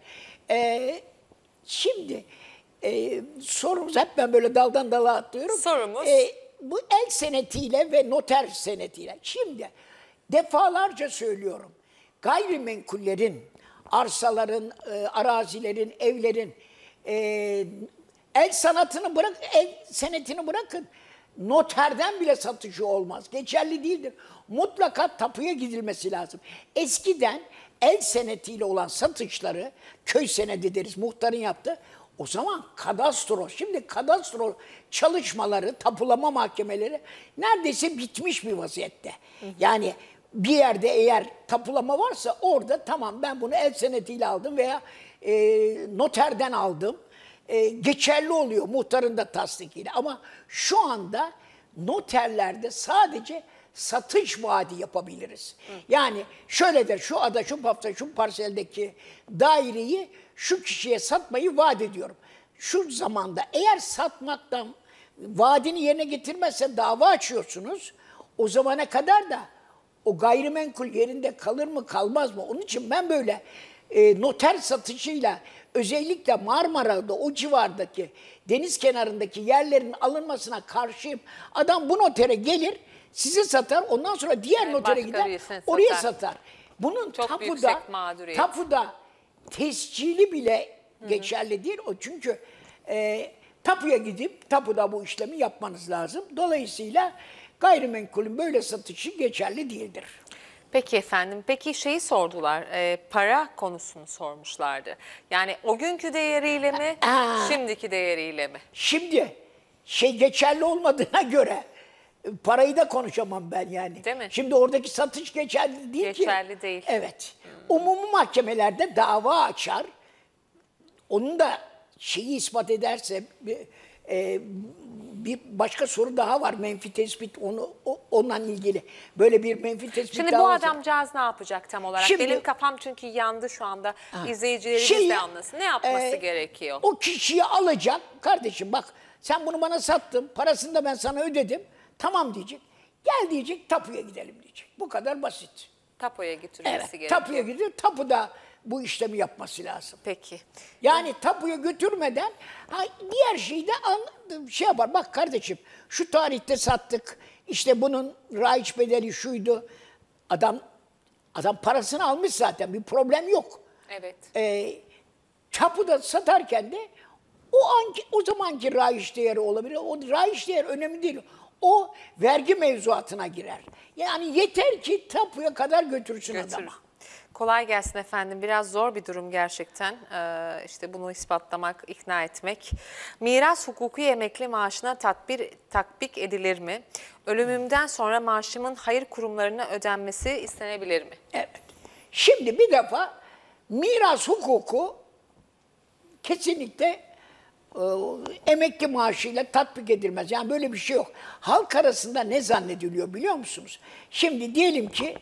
Şimdi sorumuz hep ben böyle daldan dala atlıyorum. Sorumuz? Bu el senetiyle ve noter senetiyle. Şimdi defalarca söylüyorum. Gayrimenkullerin, arsaların, arazilerin, evlerin el senetini bırakın. Noterden bile satışı olmaz. Geçerli değildir. Mutlaka tapuya gidilmesi lazım. Eskiden el senetiyle olan satışları, köy senedi deriz, muhtarın yaptığı, o zaman kadastro, şimdi kadastro çalışmaları, tapulama mahkemeleri neredeyse bitmiş bir vaziyette. Yani bir yerde eğer tapulama varsa orada tamam ben bunu el senetiyle aldım veya noterden aldım. Geçerli oluyor muhtarın da tasdikiyle. Ama şu anda noterlerde sadece satış vaadi yapabiliriz. Yani şöyle der, şu ada, şu pafta, şu parseldeki daireyi şu kişiye satmayı vaat ediyorum. şu zamanda eğer satmaktan vaadini yerine getirmezse dava açıyorsunuz. O zamana kadar da o gayrimenkul yerinde kalır mı kalmaz mı? Onun için ben böyle noter satışıyla özellikle Marmara'da o civardaki deniz kenarındaki yerlerin alınmasına karşıyım. Adam bu notere gelir, size satar, ondan sonra diğer notere gider, oraya satar. Bunun Çok yüksek mağduriyet. tapuda tescili bile geçerli değil. O çünkü tapuya gidip tapuda bu işlemi yapmanız lazım. Dolayısıyla gayrimenkulün böyle satışı geçerli değildir. Peki efendim, peki şeyi sordular, para konusunu sormuşlardı. Yani o günkü değeriyle mi, şimdiki değeriyle mi? Şimdi geçerli olmadığına göre parayı da konuşamam ben yani. Değil mi? Şimdi oradaki satış geçerli değil ki. Geçerli değil. Evet. Umumi mahkemelerde dava açar. Onun da şeyi ispat ederse bir başka soru daha var, menfi tespit, onunla ilgili. Böyle bir menfi tespit Şimdi daha bu var. adamcağız ne yapacak tam olarak? Şimdi- Benim kafam çünkü yandı şu anda. İzleyicilerimiz de anlasın. Ne yapması gerekiyor? O kişiyi alacak, kardeşim bak sen bunu bana sattın, parasını da ben sana ödedim. Tamam diyecek. Gel diyecek, tapuya gidelim diyecek. Bu kadar basit. Tapuya götürmesi Evet, gerekiyor. tapuya gidiyor, tapuda bu işlemi yapması lazım. Peki. Yani tapuya götürmeden diğer şeyi de şey yapar. Bak kardeşim şu tarihte sattık, işte bunun raiç bedeli şuydu. Adam parasını almış zaten, bir problem yok. Evet. Tapuda satarken de o zamanki raiç değeri olabilir. O raiç değeri önemli değil. O vergi mevzuatına girer. Yani yeter ki tapuya kadar götürsün adama. Kolay gelsin efendim. Biraz zor bir durum gerçekten. İşte bunu ispatlamak, ikna etmek. Miras hukuki emekli maaşına tatbik edilir mi? Ölümümden sonra maaşımın hayır kurumlarına ödenmesi istenebilir mi? Evet. Şimdi bir defa miras hukuku kesinlikle emekli maaşıyla tatbik edilmez. Yani böyle bir şey yok. Halk arasında ne zannediliyor biliyor musunuz? Şimdi diyelim ki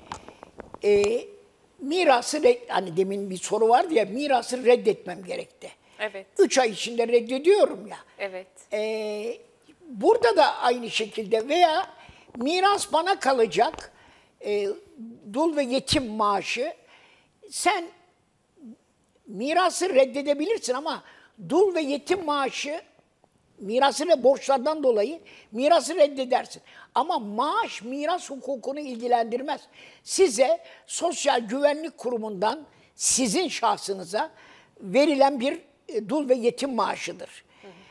mirası, hani demin bir soru vardı ya, mirası reddetmem gerekti. Evet. 3 ay içinde reddediyorum ya. Evet. Burada da aynı şekilde veya miras bana kalacak, dul ve yetim maaşı, sen mirası reddedebilirsin ama dul ve yetim maaşı, mirası ve borçlardan dolayı mirası reddedersin. Ama maaş miras hukukunu ilgilendirmez. Size Sosyal Güvenlik Kurumu'ndan sizin şahsınıza verilen bir dul ve yetim maaşıdır.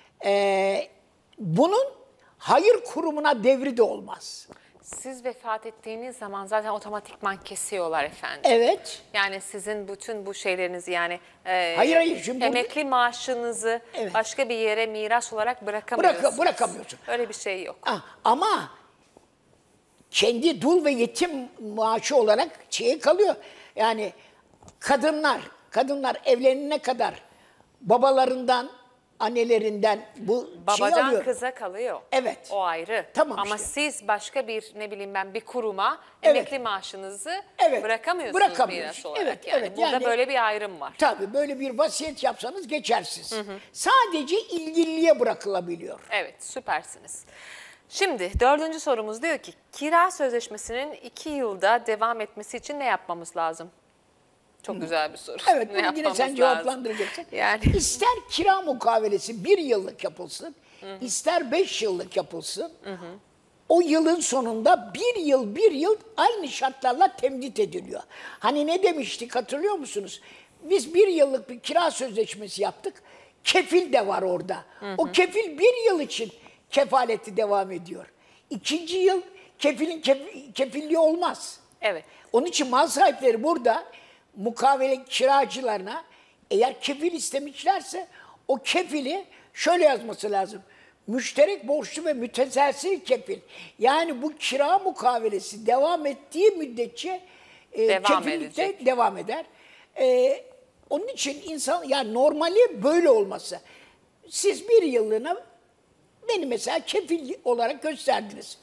Bunun hayır kurumuna devri de olmaz. Siz vefat ettiğiniz zaman zaten otomatikman kesiyorlar efendim. Evet. Yani sizin bütün bu şeylerinizi yani hayır, şimdi emekli maaşınızı başka bir yere miras olarak bırakamıyorsunuz. Bırakamıyorsun. Öyle bir şey yok. Ama kendi dul ve yetim maaşı olarak şeye kalıyor. Yani kadınlar evlenene kadar babalarından, annelerinden bu şeyi alıyor. Babadan kıza kalıyor. Evet. O ayrı. Tamam Ama işte. siz başka bir bir kuruma emekli maaşınızı bırakamıyorsunuz miras olarak. Burada böyle bir ayrım var. Tabii böyle bir vasiyet yapsanız geçersiz. Sadece ilgiliye bırakılabiliyor. Evet, süpersiniz. Şimdi 4. sorumuz diyor ki kira sözleşmesinin 2 yılda devam etmesi için ne yapmamız lazım? Çok güzel bir soru. Evet, bunu yine sen cevaplandıracaksın. Yani. İster kira mukavelesi 1 yıllık yapılsın, ister 5 yıllık yapılsın. O yılın sonunda bir yıl aynı şartlarla temdit ediliyor. Hani ne demiştik hatırlıyor musunuz? Biz 1 yıllık bir kira sözleşmesi yaptık. Kefil de var orada. O kefil 1 yıl için kefaleti devam ediyor. 2. yıl kefilin kefilliği olmaz. Evet. Onun için mal sahipleri burada mukavele kiracılarına eğer kefil istemişlerse o kefili şöyle yazması lazım. Müşterek borçlu ve müteselsil kefil. Yani bu kira mukavelesi devam ettiği müddetçe kefillik de devam eder. Onun için insan, yani normali böyle olması. Siz 1 yıllığına beni mesela kefil olarak gösterdiniz.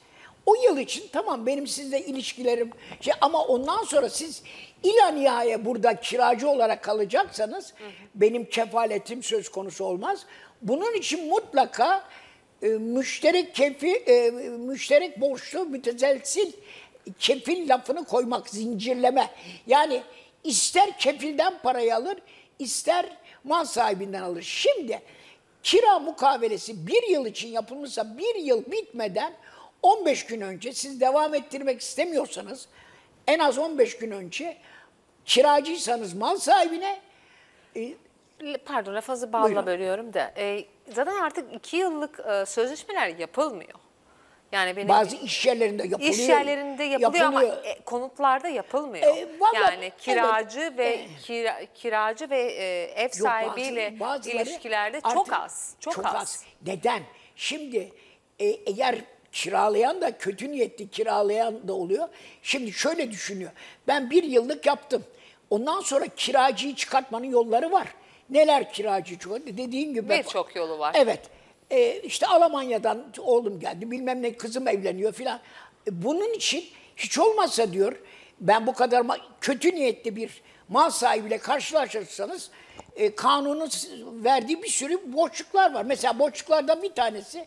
O yıl için tamam benim sizle ilişkilerim ama ondan sonra siz ila nihaya burada kiracı olarak kalacaksanız benim kefaletim söz konusu olmaz. Bunun için mutlaka müşterek borçlu müteselsil kefil lafını koymak, zincirleme. Yani ister kefilden parayı alır, ister mal sahibinden alır. Şimdi kira mukavelesi bir yıl için yapılmışsa bir yıl bitmeden 15 gün önce siz devam ettirmek istemiyorsanız en az 15 gün önce kiracıysanız mal sahibine pardon lafınızı balla bölüyorum da zaten artık 2 yıllık sözleşmeler yapılmıyor. Yani benim bazı iş yerlerinde yapılıyor. İş yerlerinde yapılıyor ama konutlarda yapılmıyor. Yani kiracı ve kiracı ve ev sahibiyle ilişkilerde çok az. Çok az. Neden? Şimdi eğer kiralayan da kötü niyetli kiralayan da oluyor. Şimdi şöyle düşünüyor. Ben bir yıllık yaptım. Ondan sonra kiracıyı çıkartmanın yolları var. Neler kiracı çıkartıyor? Dediğim gibi. Birçok yolu var. Evet. İşte Almanya'dan oğlum geldi. Bilmem ne kızım evleniyor filan. Bunun için hiç olmazsa diyor ben bu kadar kötü niyetli bir mal sahibiyle karşılaşırsanız kanunun verdiği bir sürü boşluklar var. Mesela boşluklardan bir tanesi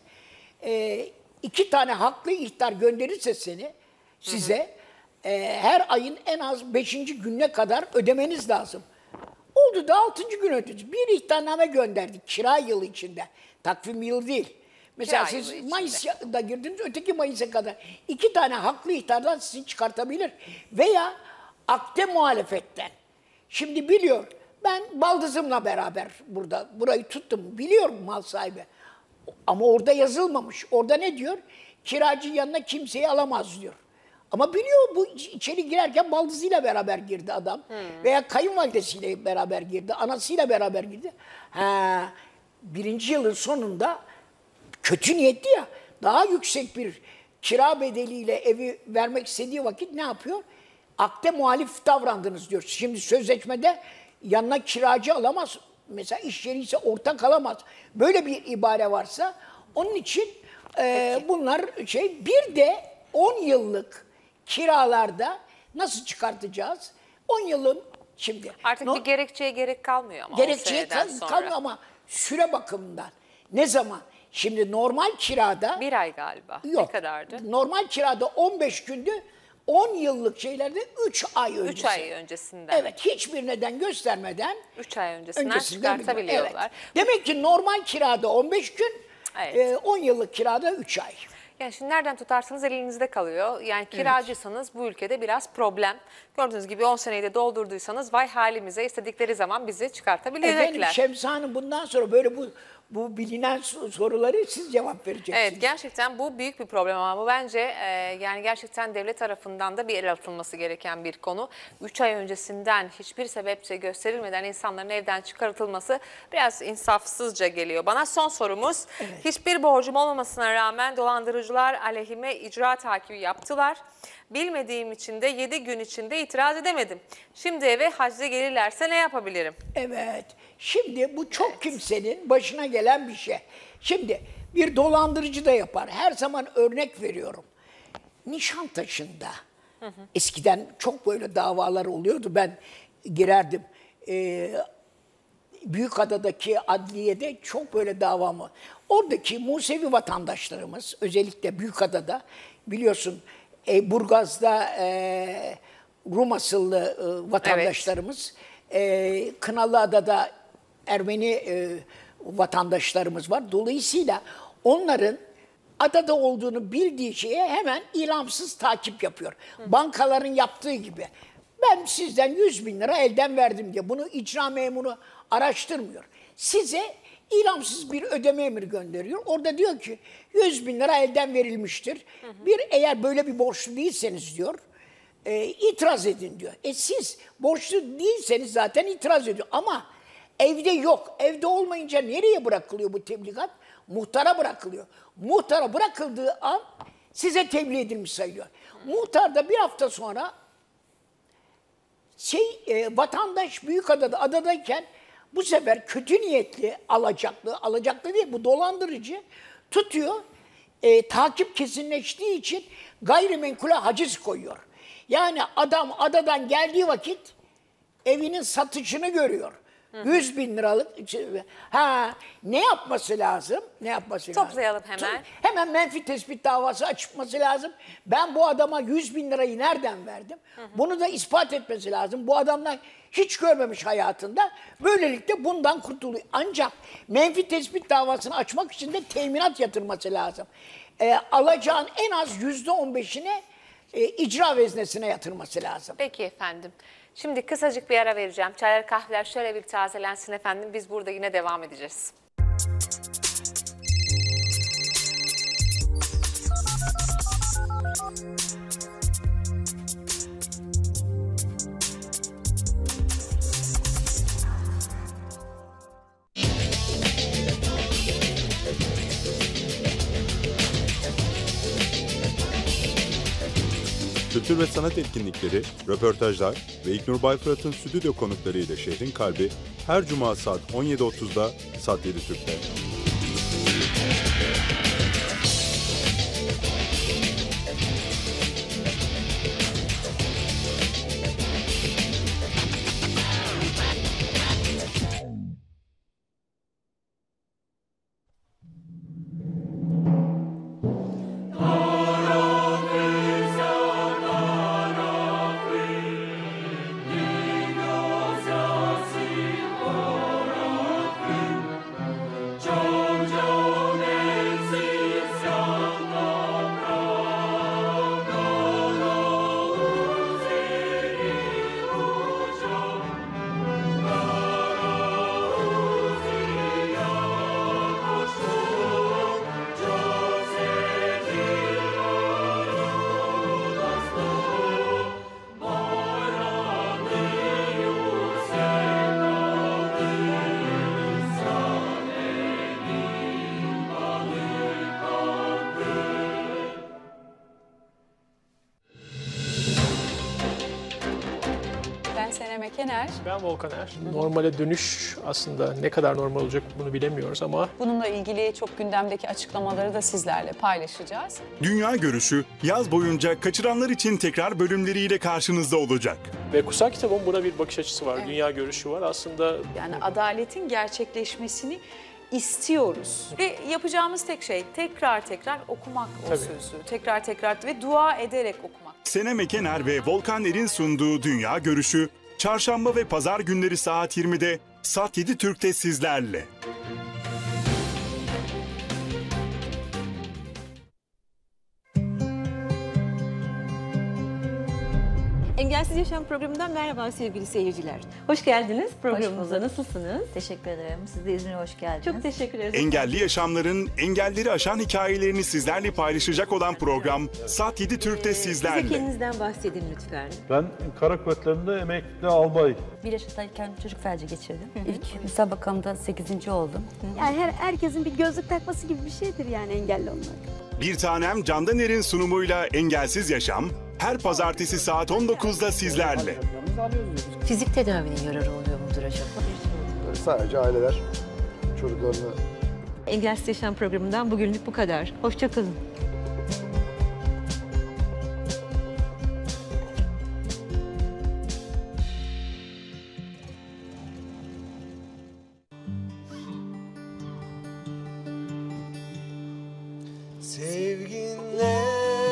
2 tane haklı ihtar gönderirse size her ayın en az 5. gününe kadar ödemeniz lazım. Oldu da 6. gün ödedi. Bir ihtarname gönderdik kira yılı içinde. Takvim yılı değil. Mesela Kira siz Mayıs'ta girdiniz, öteki Mayıs'a kadar 2 tane haklı ihtardan sizi çıkartabilir. Veya akde muhalefetten. Şimdi biliyor, ben baldızımla beraber burayı tuttum. Biliyorum mal sahibi. Ama orada yazılmamış. Orada ne diyor? Kiracı yanına kimseyi alamaz diyor. Ama biliyor bu içeri girerken baldızıyla beraber girdi adam. Veya kayınvalidesiyle beraber girdi, anasıyla beraber girdi. Birinci yılın sonunda kötü niyetli ya, daha yüksek bir kira bedeliyle evi vermek istediği vakit ne yapıyor? Akde muhalif davrandınız diyor. Şimdi sözleşmede yanına kiracı alamaz. Mesela iş yeri ise ortak alamaz. Böyle bir ibare varsa onun için bunlar bir de 10 yıllık kiralarda nasıl çıkartacağız? 10 yılın şimdi. Artık bir gerekçeye gerek kalmıyor ama. Gerekçeye kalmıyor ama süre bakımından. Ne zaman? Şimdi normal kirada... 1 ay galiba. Yok. Ne kadardı? Normal kirada 15 gündü. 10 yıllık şeylerde 3 ay öncesi. 3 ay öncesinden. Evet, hiçbir neden göstermeden 3 ay öncesinden çıkartabiliyorlar. Evet. Demek ki normal kirada 15 gün, 10 yıllık kirada 3 ay. Yani şimdi nereden tutarsanız elinizde kalıyor. Yani kiracıysanız bu ülkede biraz problem. Gördüğünüz gibi 10 seneyi de doldurduysanız vay halimize, istedikleri zaman bizi çıkartabilecekler. Efendim Şemsa Hanım bundan sonra böyle bu bilinen soruları siz cevap vereceksiniz. Evet, gerçekten bu büyük bir problem ama bu bence yani gerçekten devlet tarafından da bir el atılması gereken bir konu. 3 ay öncesinden hiçbir sebepçe gösterilmeden insanların evden çıkartılması biraz insafsızca geliyor. Bana son sorumuz, hiçbir borcum olmamasına rağmen dolandırıcılar aleyhime icra takibi yaptılar. Bilmediğim için de 7 gün içinde itiraz edemedim. Şimdi eve hacca gelirlerse ne yapabilirim? Evet. Şimdi bu çok kimsenin başına gelen bir şey. Şimdi bir dolandırıcı da yapar. Her zaman örnek veriyorum. Nişantaşı'nda eskiden çok böyle davalar oluyordu. Ben girerdim. Büyükada'daki adliyede çok böyle dava mı? Oradaki Musevi vatandaşlarımız özellikle Büyükada'da biliyorsun Burgaz'da Rum asıllı vatandaşlarımız, Kınalıada'da Ermeni vatandaşlarımız var. Dolayısıyla onların adada olduğunu bildiği şeye hemen ilamsız takip yapıyor. Bankaların yaptığı gibi. Ben sizden 100.000 lira elden verdim diye bunu icra memuru araştırmıyor. Size ilamsız bir ödeme emri gönderiyor. Orada diyor ki 100.000 lira elden verilmiştir. Eğer böyle bir borçlu değilseniz diyor, itiraz edin diyor. Siz borçlu değilseniz zaten itiraz ediyor. Ama evde yok. Evde olmayınca nereye bırakılıyor bu tebligat? Muhtara bırakılıyor. Muhtara bırakıldığı an size tebliğ edilmiş sayılıyor. Muhtar da bir hafta sonra vatandaş Büyükada'da adadayken bu sefer kötü niyetli alacaklı değil bu dolandırıcı tutuyor. takip kesinleştiği için gayrimenkule haciz koyuyor. Yani adam adadan geldiği vakit evinin satışını görüyor. 100 bin liralık. Ne yapması lazım? Toplayalım hemen. Hemen menfi tespit davası açması lazım. Ben bu adama 100 bin lirayı nereden verdim? Bunu da ispat etmesi lazım. Bu adamlar hiç görmemiş hayatında. Böylelikle bundan kurtuluyor. Ancak menfi tespit davasını açmak için de teminat yatırması lazım. Alacağın en az %15'ini icra veznesine yatırması lazım. Peki efendim. Şimdi kısacık bir ara vereceğim. Çaylar kahveler şöyle bir tazelensin efendim. Biz burada yine devam edeceğiz. Kültür ve sanat etkinlikleri, röportajlar ve İlknur Bayfırat'ın stüdyo konukları ile Şehrin Kalbi her cuma saat 17.30'da Sat 7 Türk'te. Ben Volkan Er. Normale dönüş aslında ne kadar normal olacak bunu bilemiyoruz ama... Bununla ilgili çok gündemdeki açıklamaları da sizlerle paylaşacağız. Dünya Görüşü yaz boyunca kaçıranlar için tekrar bölümleriyle karşınızda olacak. Ve kutsal kitabın buna bir bakış açısı var, dünya görüşü var. Aslında yani adaletin gerçekleşmesini istiyoruz. Ve yapacağımız tek şey tekrar okumak o sözü. Tekrar ve dua ederek okumak. Senem Ekener ve Volkan Er'in sunduğu Dünya Görüşü Çarşamba ve Pazar günleri saat 20'de Sat 7 Türk'te sizlerle. Engelsiz Yaşam programından merhaba sevgili seyirciler. Hoş geldiniz programımıza. Nasılsınız? Teşekkür ederim. Siz de İzmir'e hoş geldiniz. Çok teşekkür ederiz. Engelli yaşamların engelleri aşan hikayelerini sizlerle paylaşacak olan program Sat 7 Türk'te sizlerle. Size kendinizden bahsedin lütfen. Ben kara kuvvetlerinde emekli albay. 1 yaşındayken çocuk felci geçirdim. İlk müsabakamda 8. oldum. Yani herkesin bir gözlük takması gibi bir şeydir yani engelli olmak. Bir Tanem Candan Er'in sunumuyla Engelsiz Yaşam her pazartesi saat 19'da sizlerle. Fizik tedavinin yararı oluyor mudur acaba? Sadece aileler çocuklarını... Engelsiz Yaşam programından bugünlük bu kadar. Hoşça kalın. Sevginle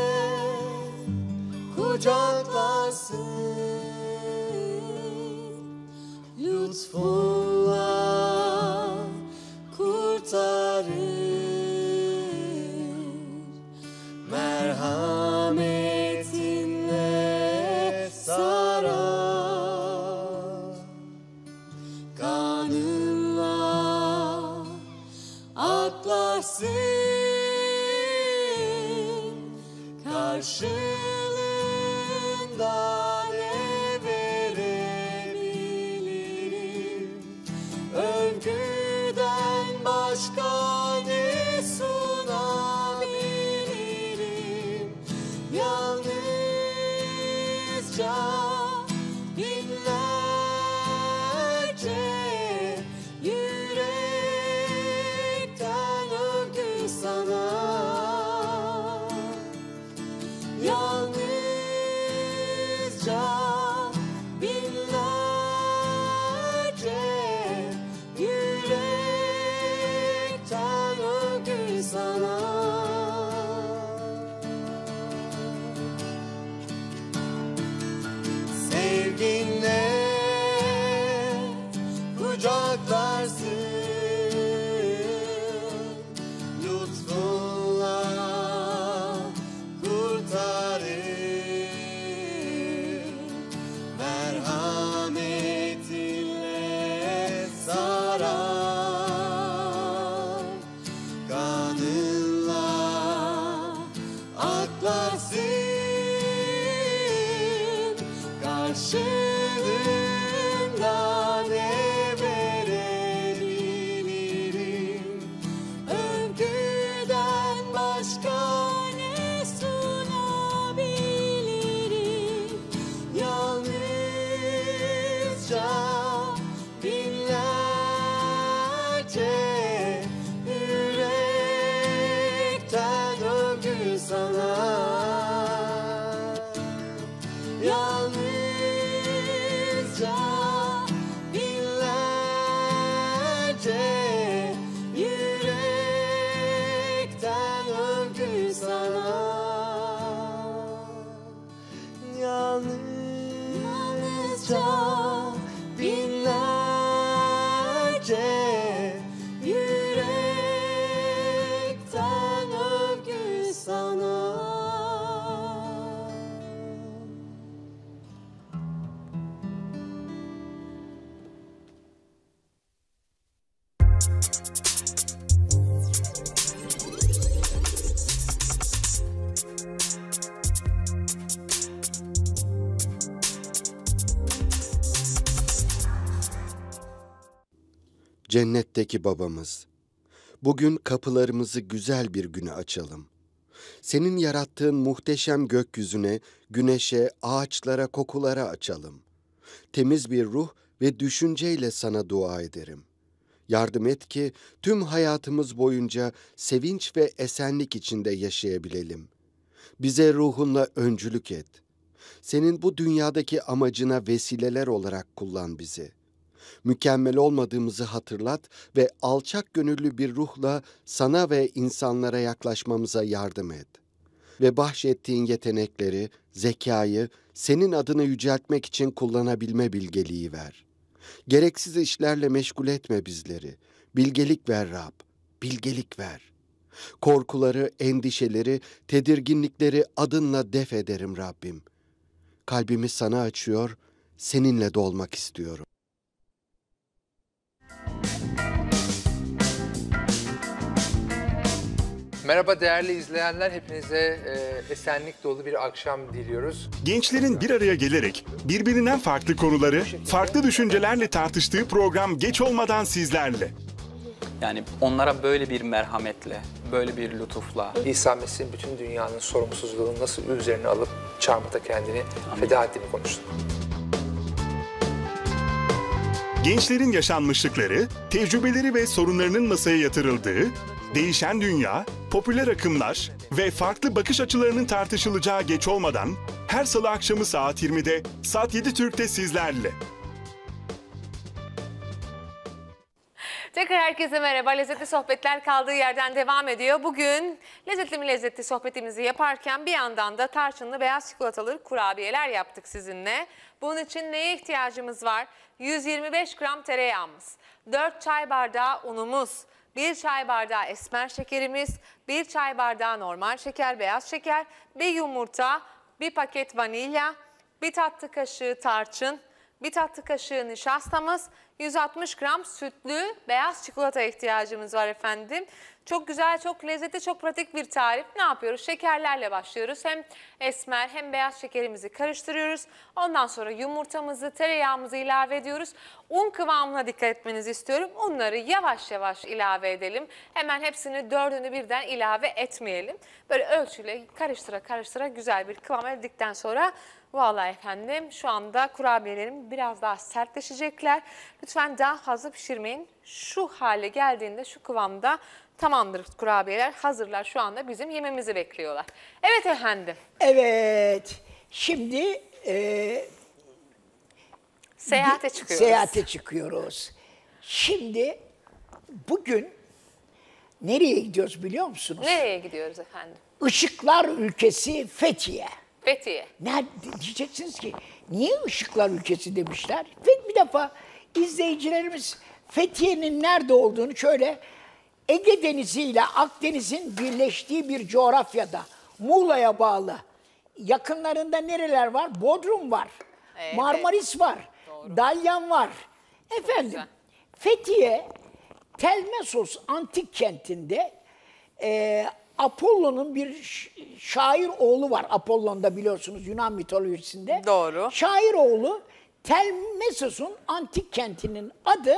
kucaklarsın, lütfunla kurtarır, merhametinle sarar, kanınla aklarsın. Karşılığında ne verebilirim? Övgüden başka ne sunabilirim? Yalnızca binlerce yürekten övgü sana. Cennetteki babamız, bugün kapılarımızı güzel bir güne açalım. Senin yarattığın muhteşem gökyüzüne, güneşe, ağaçlara, kokulara açalım. Temiz bir ruh ve düşünceyle sana dua ederim. Yardım et ki tüm hayatımız boyunca sevinç ve esenlik içinde yaşayabilelim. Bize ruhunla öncülük et. Senin bu dünyadaki amacına vesileler olarak kullan bizi. Mükemmel olmadığımızı hatırlat ve alçak gönüllü bir ruhla sana ve insanlara yaklaşmamıza yardım et. Ve bahşettiğin yetenekleri, zekayı senin adını yüceltmek için kullanabilme bilgeliği ver. Gereksiz işlerle meşgul etme bizleri. Bilgelik ver Rab, bilgelik ver. Korkuları, endişeleri, tedirginlikleri adınla def ederim Rabbim. Kalbimi sana açıyor, seninle dolmak istiyorum. Merhaba değerli izleyenler, hepinize esenlik dolu bir akşam diliyoruz. Gençlerin bir araya gelerek birbirinden farklı konuları, farklı düşüncelerle tartıştığı program Geç Olmadan sizlerle. Yani onlara böyle bir merhametle, böyle bir lütufla. İsa Mesih'in bütün dünyanın sorumsuzluğunu nasıl üzerine alıp çarmıhta kendini feda ettiğini konuştuk. Gençlerin yaşanmışlıkları, tecrübeleri ve sorunlarının masaya yatırıldığı, değişen dünya, popüler akımlar ve farklı bakış açılarının tartışılacağı Geç Olmadan her salı akşamı saat 20'de Sat 7 Türk'te sizlerle. Tekrar herkese merhaba. Lezzetli sohbetler kaldığı yerden devam ediyor. Bugün lezzetli mi lezzetli sohbetimizi yaparken bir yandan da tarçınlı beyaz çikolatalı kurabiyeler yaptık sizinle. Bunun için neye ihtiyacımız var? 125 gram tereyağımız, 4 çay bardağı unumuz, 1 çay bardağı esmer şekerimiz, 1 çay bardağı normal şeker, beyaz şeker, 1 yumurta, 1 paket vanilya, 1 tatlı kaşığı tarçın, 1 tatlı kaşığı nişastamız, 160 gram sütlü beyaz çikolata ihtiyacımız var efendim. Çok güzel, çok lezzetli, çok pratik bir tarif. Ne yapıyoruz? Şekerlerle başlıyoruz. Hem esmer hem beyaz şekerimizi karıştırıyoruz. Ondan sonra yumurtamızı, tereyağımızı ilave ediyoruz. Un kıvamına dikkat etmenizi istiyorum. Unları yavaş yavaş ilave edelim. Hemen hepsini 4'ünü birden ilave etmeyelim. Böyle ölçüyle karıştıra karıştıra güzel bir kıvam elde ettikten sonra vallahi efendim şu anda kurabiyelerim biraz daha sertleşecekler. Lütfen daha fazla pişirmeyin. Şu hale geldiğinde şu kıvamda tamamdır kurabiyeler. Hazırlar, şu anda bizim yememizi bekliyorlar. Evet efendim. Evet. Şimdi seyahate çıkıyoruz. Seyahate çıkıyoruz. Şimdi bugün nereye gidiyoruz biliyor musunuz? Nereye gidiyoruz efendim? Işıklar ülkesi Fethiye. Fethiye. Nerede diyeceksiniz ki niye ışıklar ülkesi demişler? Bir defa izleyicilerimiz Fethiye'nin nerede olduğunu şöyle Ege Denizi ile Akdeniz'in birleştiği bir coğrafyada Muğla'ya bağlı. Yakınlarında nereler var? Bodrum var. Evet. Marmaris var. Doğru. Dalyan var. Efendim güzel. Fethiye Telmesos antik kentinde Apollon'un bir şair oğlu var. Apollon'da biliyorsunuz Yunan mitolojisinde. Doğru. Şair oğlu Telmesos'un antik kentinin adı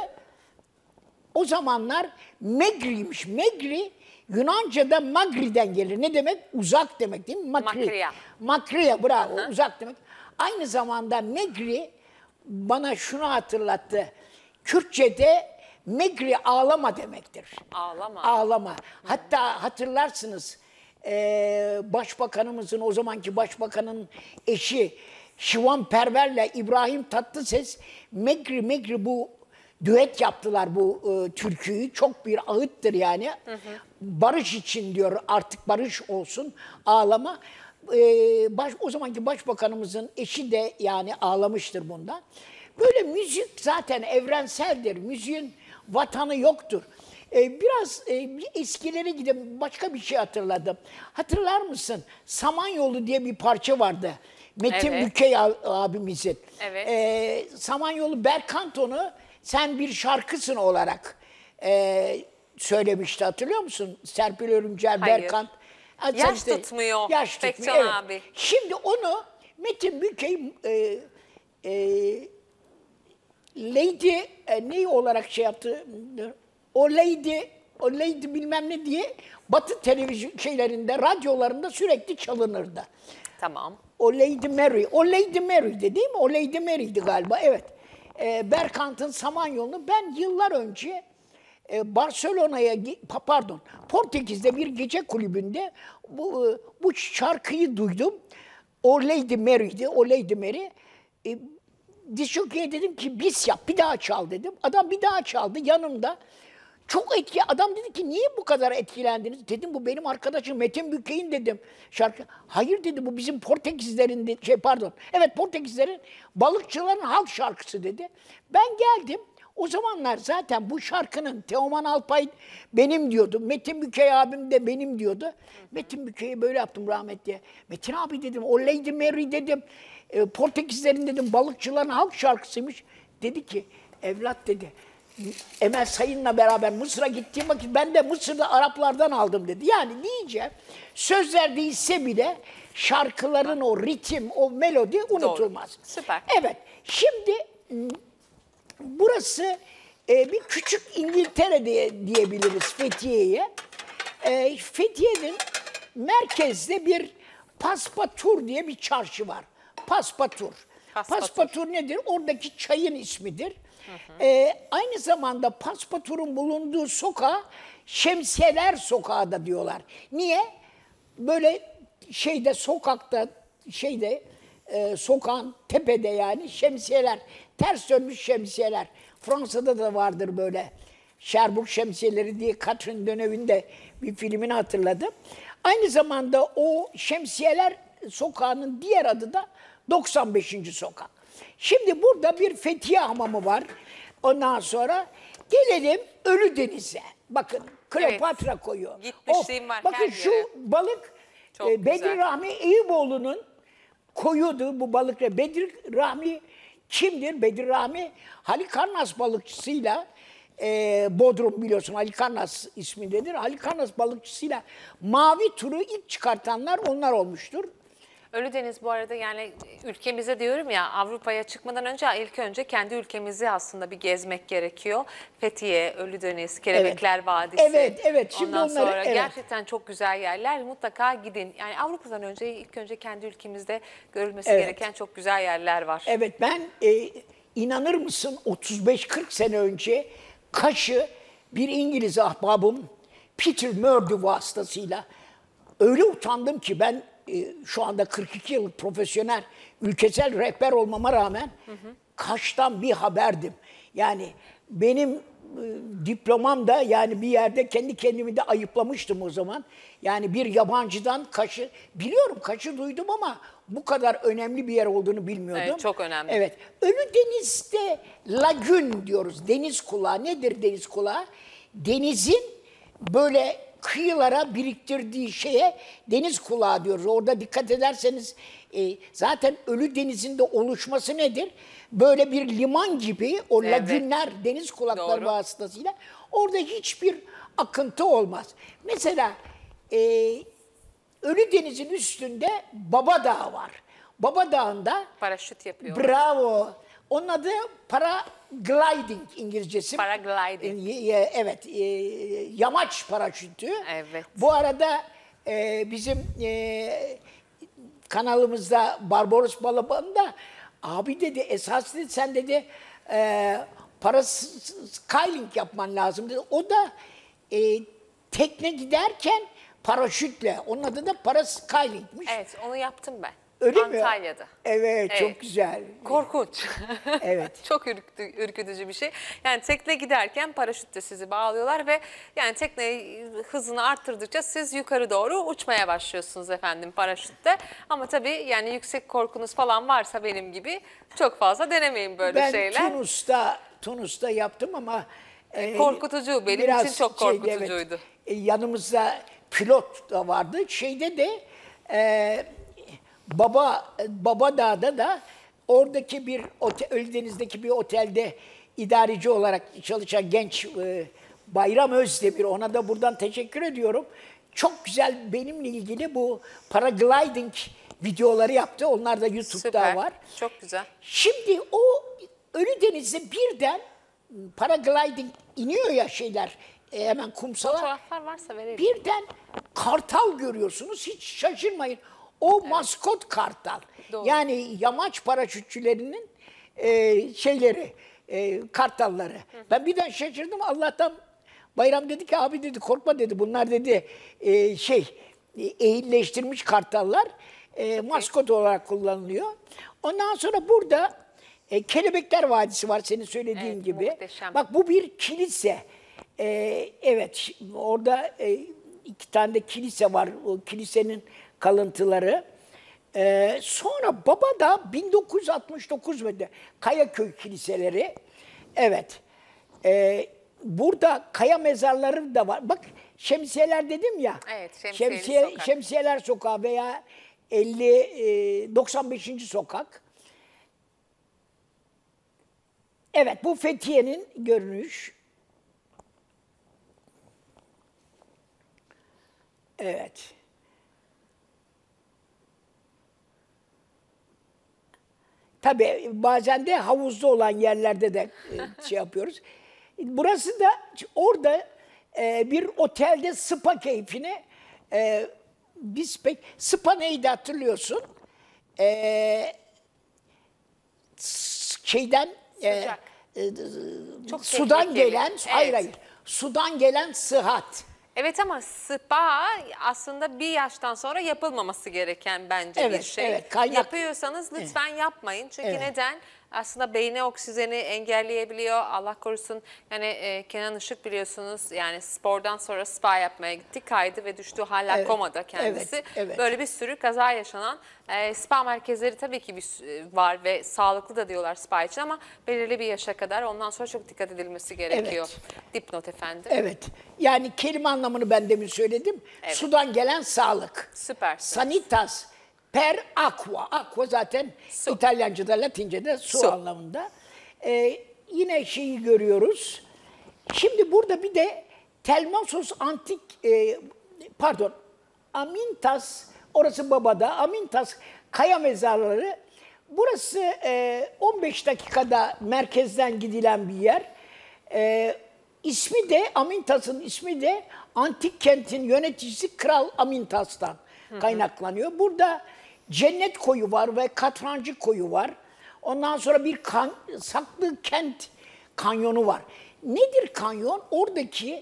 o zamanlar Megri'ymiş. Megri Yunanca'da Magri'den gelir. Ne demek? Uzak demek değil mi? Makria. Makria bravo. Hı-hı. Uzak demek. Aynı zamanda Megri bana şunu hatırlattı. Kürtçe'de Megri ağlama demektir. Ağlama. Ağlama. Hatta hatırlarsınız başbakanımızın, o zamanki başbakanın eşi Şivan Perver'le İbrahim Tatlıses Megri Megri bu düet yaptılar bu türküyü. Çok bir ağıttır yani. Hı hı. Barış için diyor, artık barış olsun, ağlama. O zamanki başbakanımızın eşi de yani ağlamıştır bundan. Böyle müzik zaten evrenseldir. Müziğin vatanı yoktur. Biraz eskilere gidip başka bir şey hatırladım. Hatırlar mısın? Samanyolu diye bir parça vardı. Metin evet. Bükey abimizin. Evet. Samanyolu Berkanton'u Sen Bir Şarkısın olarak söylemişti. Hatırlıyor musun? Serpil Örümcel, Berkant. Yaş tutmuyor. Yaş tutmuyor. Evet. Abi. Şimdi onu Metin Bükey Lady ne olarak şey yaptı? O Lady bilmem ne diye Batı televizyon şeylerinde, radyolarında sürekli çalınırdı. Tamam. O Lady Mary. O Lady Mary'di değil mi? O Lady Mary'di galiba. Evet. Berkant'ın Samanyolu'nu ben yıllar önce Portekiz'de bir gece kulübünde bu şarkıyı duydum. O Lady Mary'di. O Lady Mary. Disjockey'e dedim ki bis yap, bir daha çal dedim. Adam bir daha çaldı yanımda. Çok etki. Adam dedi ki niye bu kadar etkilendiniz? Dedim bu benim arkadaşım Metin Bükey'in dedim şarkı. Hayır dedi bu bizim Portekizlerin Evet Portekizlerin balıkçıların halk şarkısı dedi. Ben geldim. O zamanlar zaten bu şarkının Teoman Alpay benim diyordu. Metin Bükey abim de benim diyordu. Metin Bükey'e böyle yaptım rahmetliye. Metin abi dedim o Lady Mary dedim. Portekizlerin dedim balıkçıların halk şarkısıymış. Dedi ki evlat dedi. Emel Sayın'la beraber Mısır'a gittiğim vakit ben de Mısır'da Araplardan aldım dedi. Yani diyeceğim sözler değişse bile şarkıların o ritim, o melodi unutulmaz. Doğru. Süper. Evet. Şimdi burası bir küçük İngiltere diyebiliriz Fethiye'ye. Fethiye'nin merkezde bir Paspatur diye bir çarşı var. Paspatur. Paspatur nedir? Oradaki çayın ismidir. Aynı zamanda Paspatur'un bulunduğu sokağa Şemsiyeler Sokağı da diyorlar. Niye? Böyle sokakta sokağın tepede yani şemsiyeler, ters dönmüş şemsiyeler. Fransa'da da vardır böyle Sherbrooke şemsiyeleri diye Catherine Deneuve'nin de bir filmini hatırladım. Aynı zamanda o Şemsiyeler Sokağı'nın diğer adı da 95. Sokak. Şimdi burada bir Fethiye Hamamı var. Ondan sonra gelelim Ölüdeniz'e. Bakın Kleopatra koyu. Gitmişliğim var bakın her şu yere. balık Çok Bedir güzel. Rahmi Eyüboğlu'nun koyudu bu balık. Bedir Rahmi kimdir? Bedir Rahmi Halikarnas balıkçısıyla Bodrum biliyorsun Halikarnas ismindedir. Halikarnas balıkçısıyla mavi turu ilk çıkartanlar onlar olmuştur. Ölüdeniz bu arada yani ülkemize diyorum ya Avrupa'ya çıkmadan önce ilk önce kendi ülkemizi aslında bir gezmek gerekiyor. Fethiye, Ölüdeniz, Kelebekler Vadisi. Evet. Şimdi ondan onları, sonra gerçekten çok güzel yerler. Mutlaka gidin. Yani Avrupa'dan önce ilk önce kendi ülkemizde görülmesi gereken çok güzel yerler var. Evet ben inanır mısın 35-40 sene önce Kaş'ı bir İngiliz ahbabım Peter Murdy vasıtasıyla öyle utandım ki ben şu anda 42 yıllık profesyonel ülkesel rehber olmama rağmen Kaş'tan bir haberdim. Yani benim diplomam da yani bir yerde kendi kendimi de ayıplamıştım o zaman. Yani bir yabancıdan Kaş'ı biliyorum Kaş'ı duydum ama bu kadar önemli bir yer olduğunu bilmiyordum. Evet, çok önemli. Evet. Ölüdeniz'de lagün diyoruz. Deniz kulağı. Nedir deniz kulağı? Denizin böyle kıyılara biriktirdiği şeye deniz kulağı diyoruz. Orada dikkat ederseniz zaten Ölüdeniz'in de oluşması nedir? Böyle bir liman gibi o lagünler, deniz kulakları vasıtasıyla orada hiçbir akıntı olmaz. Mesela Ölüdeniz'in üstünde Baba Dağı var. Baba Dağı'nda paraşüt yapıyor. Bravo. Onun adı paragliding İngilizcesi. Paragliding. Evet. Yamaç paraşütü. Evet. Bu arada bizim kanalımızda Barbaros Balaban'da abi dedi esas dedi sen dedi paraskailing yapman lazım dedi. O da tekne giderken paraşütle. Onun adı da paraskailingmiş. Evet onu yaptım ben. Öyle Antalya'da. mi? Evet, çok güzel. Korkunç. Evet. Çok ürkütücü bir şey. Yani tekne giderken paraşütle sizi bağlıyorlar ve yani tekne hızını arttırdıkça siz yukarı doğru uçmaya başlıyorsunuz efendim paraşütle. Ama tabii yani yüksek korkunuz falan varsa benim gibi çok fazla denemeyin böyle şeyler. Ben Tunus'ta yaptım ama korkutucu. Benim için çok korkutucuydu. Yanımızda pilot da vardı. Şeyde de Baba Dağ'da da oradaki bir Ölüdeniz'deki bir otelde idareci olarak çalışan genç Bayram Özdemir, ona da buradan teşekkür ediyorum. Çok güzel benimle ilgili bu paragliding videoları yaptı. Onlar da YouTube'da var. Çok güzel. Şimdi o Ölüdeniz'de birden paragliding iniyor ya şeyler hemen kumsala. Fotoğraflar varsa verelim. Birden kartal görüyorsunuz. Hiç şaşırmayın. O maskot kartal. Doğru. Yani yamaç paraşütçülerinin şeyleri, kartalları. Ben birden şaşırdım. Allah'tan Bayram dedi ki abi dedi korkma dedi. Bunlar dedi ehilleştirilmiş kartallar. Maskot olarak kullanılıyor. Ondan sonra burada Kelebekler Vadisi var senin söylediğin gibi. Muhteşem. Bak bu bir kilise. Evet orada 2 tane de kilise var. O kilisenin kalıntıları. Sonra baba da 1969 Kayaköy kiliseleri. Evet. Burada kaya mezarları da var. Bak şemsiyeler dedim ya. Evet, Şemsiyeler Şemsiyeler Sokağı veya 95. Sokak. Evet bu Fethiye'nin görünüş. Evet. Tabii bazen de havuzda olan yerlerde de şey yapıyoruz. Burası da orada bir otelde spa keyfine biz pek... Spa neydi hatırlıyorsun? Şeyden... Çok sudan tehlikeli. gelen... Evet. Hayır. Sudan gelen sıhhat. Evet ama spa aslında bir yaştan sonra yapılmaması gereken bence bir şey. Evet, kaynak. Yapıyorsanız lütfen yapmayın. Çünkü neden? Aslında beyne oksijeni engelleyebiliyor. Allah korusun. Yani Kenan Işık biliyorsunuz yani spordan sonra spa yapmaya gitti. Kaydı ve düştü. Hala komada kendisi. Evet. Böyle bir sürü kaza yaşanan spa merkezleri tabii ki var ve sağlıklı da diyorlar spa için ama belirli bir yaşa kadar ondan sonra çok dikkat edilmesi gerekiyor. Dipnot efendim. Evet. Yani kelime anlamını ben demin söyledim. Evet. Sudan gelen sağlık. Süpersiniz. Sanitas per aqua. Aqua zaten İtalyanca'da, Latince'de su anlamında. Yine şeyi görüyoruz. Şimdi burada bir de Telmasos antik, Amintas, orası Baba'da, Amintas kaya mezarları. Burası 15 dakikada merkezden gidilen bir yer. İsmi de, Amintas'ın ismi de antik kentin yöneticisi Kral Amintas'tan kaynaklanıyor. Burada Cennet Koyu var ve Katrancı Koyu var. Ondan sonra bir Saklı Kent Kanyonu var. Nedir kanyon? Oradaki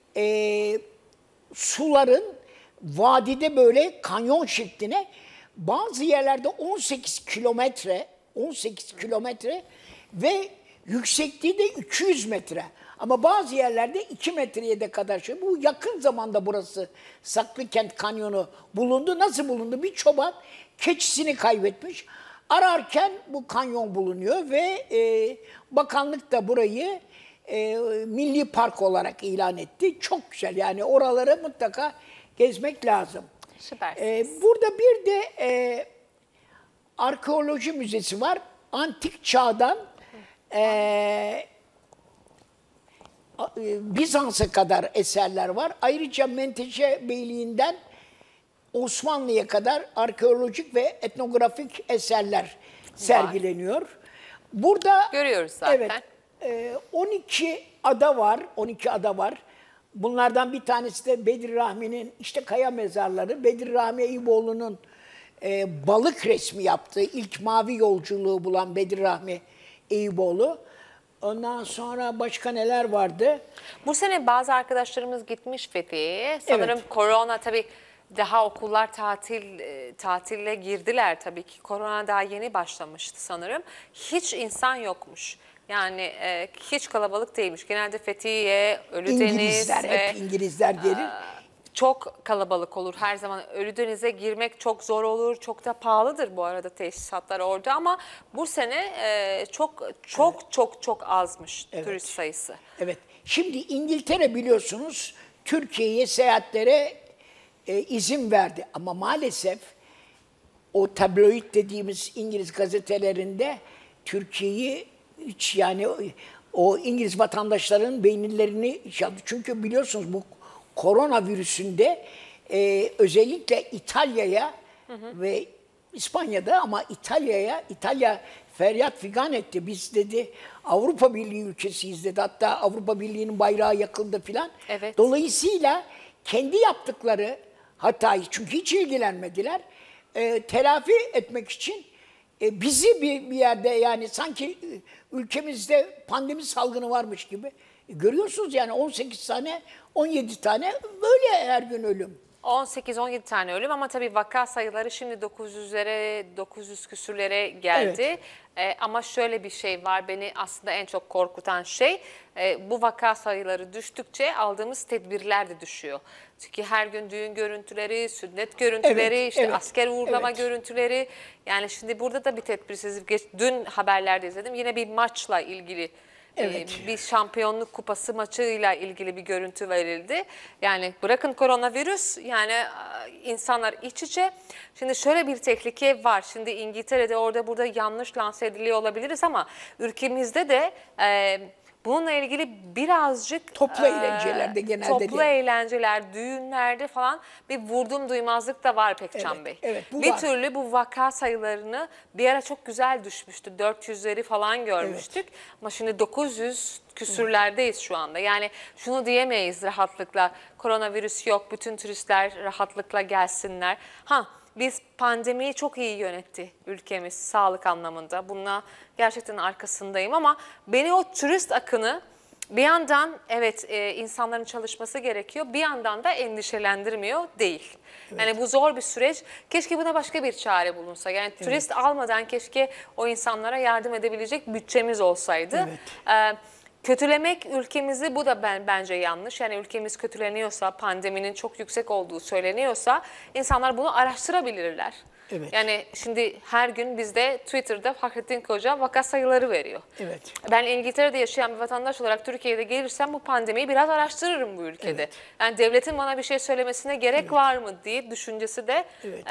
suların vadide böyle kanyon şekline bazı yerlerde 18 kilometre ve yüksekliği de 200 metre. Ama bazı yerlerde 2 metreye de kadar şey. Bu yakın zamanda burası Saklıkent Kanyonu bulundu. Nasıl bulundu? Bir çoban keçisini kaybetmiş. Ararken bu kanyon bulunuyor ve bakanlık da burayı milli park olarak ilan etti. Çok güzel yani oraları mutlaka gezmek lazım. Süpersiniz. Burada bir de arkeoloji müzesi var. Antik çağdan Bizans'a kadar eserler var. Ayrıca Menteşe Beyliği'nden Osmanlı'ya kadar arkeolojik ve etnografik eserler sergileniyor. Burada görüyoruz zaten. Evet, 12 ada var. 12 ada var. Bunlardan bir tanesi de Bedir Rahmi'nin işte kaya mezarları. Bedir Rahmi Eyüboğlu'nun balık resmi yaptığı ilk mavi yolculuğu bulan Bedir Rahmi Eyüboğlu. Ondan sonra başka neler vardı? Bu sene bazı arkadaşlarımız gitmiş Fethiye'ye. Sanırım korona tabii daha okullar tatile girdiler tabii ki. Korona daha yeni başlamıştı sanırım. Hiç insan yokmuş. Yani hiç kalabalık değilmiş. Genelde Fethiye, Ölüdeniz İngilizler, hep İngilizler gelir. Çok kalabalık olur her zaman. Ölüdeniz'e girmek çok zor olur. Çok da pahalıdır bu arada teşhisatlar orada ama bu sene çok azmış turist sayısı. Evet. Şimdi İngiltere biliyorsunuz Türkiye'ye seyahatlere izin verdi ama maalesef o tabloid dediğimiz İngiliz gazetelerinde Türkiye'yi hiç yani o İngiliz vatandaşların beyinlerini çünkü biliyorsunuz bu koronavirüsünde özellikle İtalya'ya ve İspanya'da ama İtalya feryat figan etti. Biz dedi Avrupa Birliği ülkesiyiz dedi. Hatta Avrupa Birliği'nin bayrağı yakıldı filan. Evet. Dolayısıyla kendi yaptıkları hatayı, çünkü hiç ilgilenmediler, telafi etmek için bizi bir yerde, yani sanki ülkemizde pandemi salgını varmış gibi görüyorsunuz, yani 18 tane 17 tane böyle her gün ölüm. 18-17 tane ölüm ama tabii vaka sayıları şimdi 900'lere, 900 küsürlere geldi. Ama şöyle bir şey var, beni aslında en çok korkutan şey, bu vaka sayıları düştükçe aldığımız tedbirler de düşüyor. Çünkü her gün düğün görüntüleri, sünnet görüntüleri, asker uğurlama görüntüleri. Yani şimdi burada da bir tedbirsizlik. Dün haberlerde izledim, yine bir maçla ilgili. Bir şampiyonluk kupası maçıyla ilgili bir görüntü verildi. Yani bırakın koronavirüs, yani insanlar iç içe. Şimdi şöyle bir tehlike var. Şimdi İngiltere'de orada burada yanlış lanse ediliyor olabiliriz ama ülkemizde de bununla ilgili birazcık toplu eğlencelerde genelde toplu eğlenceler, düğünlerde falan bir vurdum duymazlık da var Pekcan Bey. Bir türlü bu vaka sayılarını bir ara çok güzel düşmüştü. 400'leri falan görmüştük. Ama şimdi 900 küsürlerdeyiz şu anda. Yani şunu diyemeyiz rahatlıkla, koronavirüs yok, bütün turistler rahatlıkla gelsinler. Biz pandemiyi çok iyi yönetti ülkemiz sağlık anlamında. Bununla gerçekten arkasındayım ama beni o turist akını bir yandan insanların çalışması gerekiyor, bir yandan da endişelendirmiyor değil. Yani bu zor bir süreç. Keşke buna başka bir çare bulunsa. Yani turist almadan keşke o insanlara yardım edebilecek bütçemiz olsaydı. Kötülemek ülkemizi, bu da bence yanlış. Yani ülkemiz kötüleniyorsa, pandeminin çok yüksek olduğu söyleniyorsa insanlar bunu araştırabilirler. Yani şimdi her gün bizde Twitter'da Fahrettin Koca vaka sayıları veriyor. Ben İngiltere'de yaşayan bir vatandaş olarak Türkiye'de gelirsem bu pandemiyi biraz araştırırım bu ülkede. Yani devletin bana bir şey söylemesine gerek var mı diye düşüncesi de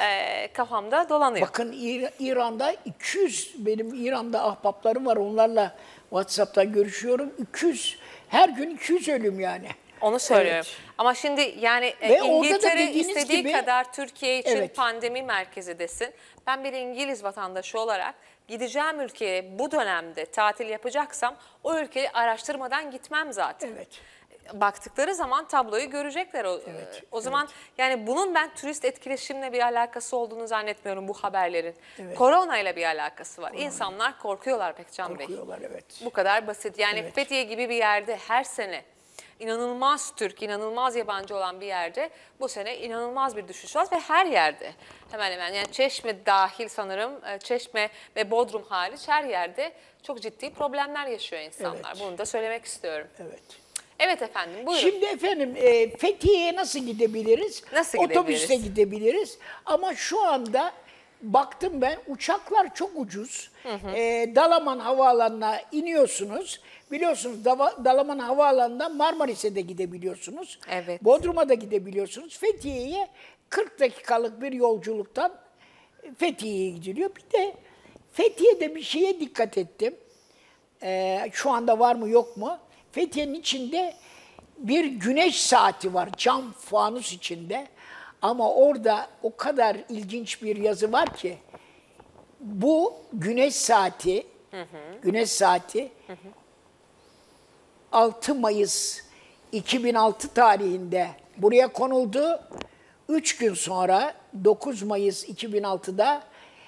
kafamda dolanıyor. Bakın İran'da 200, benim İran'da ahbaplarım var, onlarla WhatsApp'tan görüşüyorum. 200, her gün 200 ölüm yani. Onu söylüyorum. Ama şimdi yani İngiltere istediği kadar Türkiye için pandemi merkezi desin. Ben bir İngiliz vatandaşı olarak gideceğim ülkeye bu dönemde tatil yapacaksam o ülkeyi araştırmadan gitmem zaten. Baktıkları zaman tabloyu görecekler. O zaman yani bunun ben turist etkileşimle bir alakası olduğunu zannetmiyorum bu haberlerin. Korona ile bir alakası var. İnsanlar korkuyorlar Pekcan Bey. Bu kadar basit. Yani Fethiye gibi bir yerde her sene inanılmaz Türk, inanılmaz yabancı olan bir yerde bu sene inanılmaz bir düşüş var ve her yerde hemen hemen, yani Çeşme dahil sanırım, Çeşme ve Bodrum hariç her yerde çok ciddi problemler yaşıyor insanlar. Bunu da söylemek istiyorum. Evet efendim, buyurun. Şimdi efendim Fethiye'ye nasıl gidebiliriz? Otobüste gidebiliriz. Ama şu anda baktım ben, uçaklar çok ucuz. Dalaman Havaalanı'na iniyorsunuz. Biliyorsunuz Dalaman Havaalanı'ndan Marmaris'e de gidebiliyorsunuz. Bodrum'a da gidebiliyorsunuz. Fethiye'ye 40 dakikalık bir yolculuktan Fethiye'ye gidiliyor. Bir de Fethiye'de bir şeye dikkat ettim. Şu anda var mı yok mu? Fethiye'nin içinde bir güneş saati var, cam fanus içinde. Ama orada o kadar ilginç bir yazı var ki, bu güneş saati, 6 Mayıs 2006 tarihinde buraya konuldu. 3 gün sonra 9 Mayıs 2006'da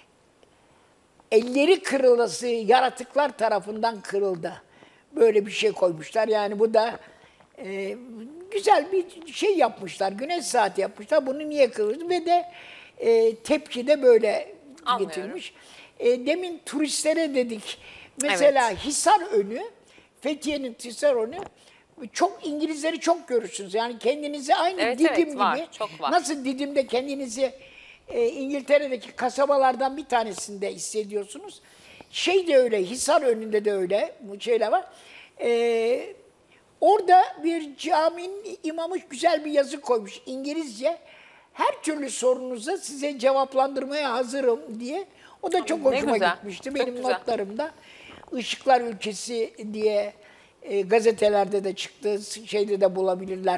elleri kırılası yaratıklar tarafından kırıldı. Böyle bir şey koymuşlar. Yani bu da güzel bir şey yapmışlar. Güneş saati yapmışlar. Bunu niye kırıldı? Ve de tepki de böyle getirmiş. Demin turistlere dedik. Mesela Hisarönü, Fethiye'nin Hisarönü, çok İngilizleri çok görürsünüz. Yani kendinizi aynı Didim gibi. Var. Nasıl Didim'de kendinizi İngiltere'deki kasabalardan bir tanesinde hissediyorsunuz. Şey de öyle, Hisarönü'nde de öyle şeyler var. Orada bir caminin imamı güzel bir yazı koymuş İngilizce. Her türlü sorunuza size cevaplandırmaya hazırım diye. O da çok hoşuma gitmişti. Benim notlarımda Işıklar Ülkesi diye gazetelerde de çıktı. Şeyde de bulabilirler.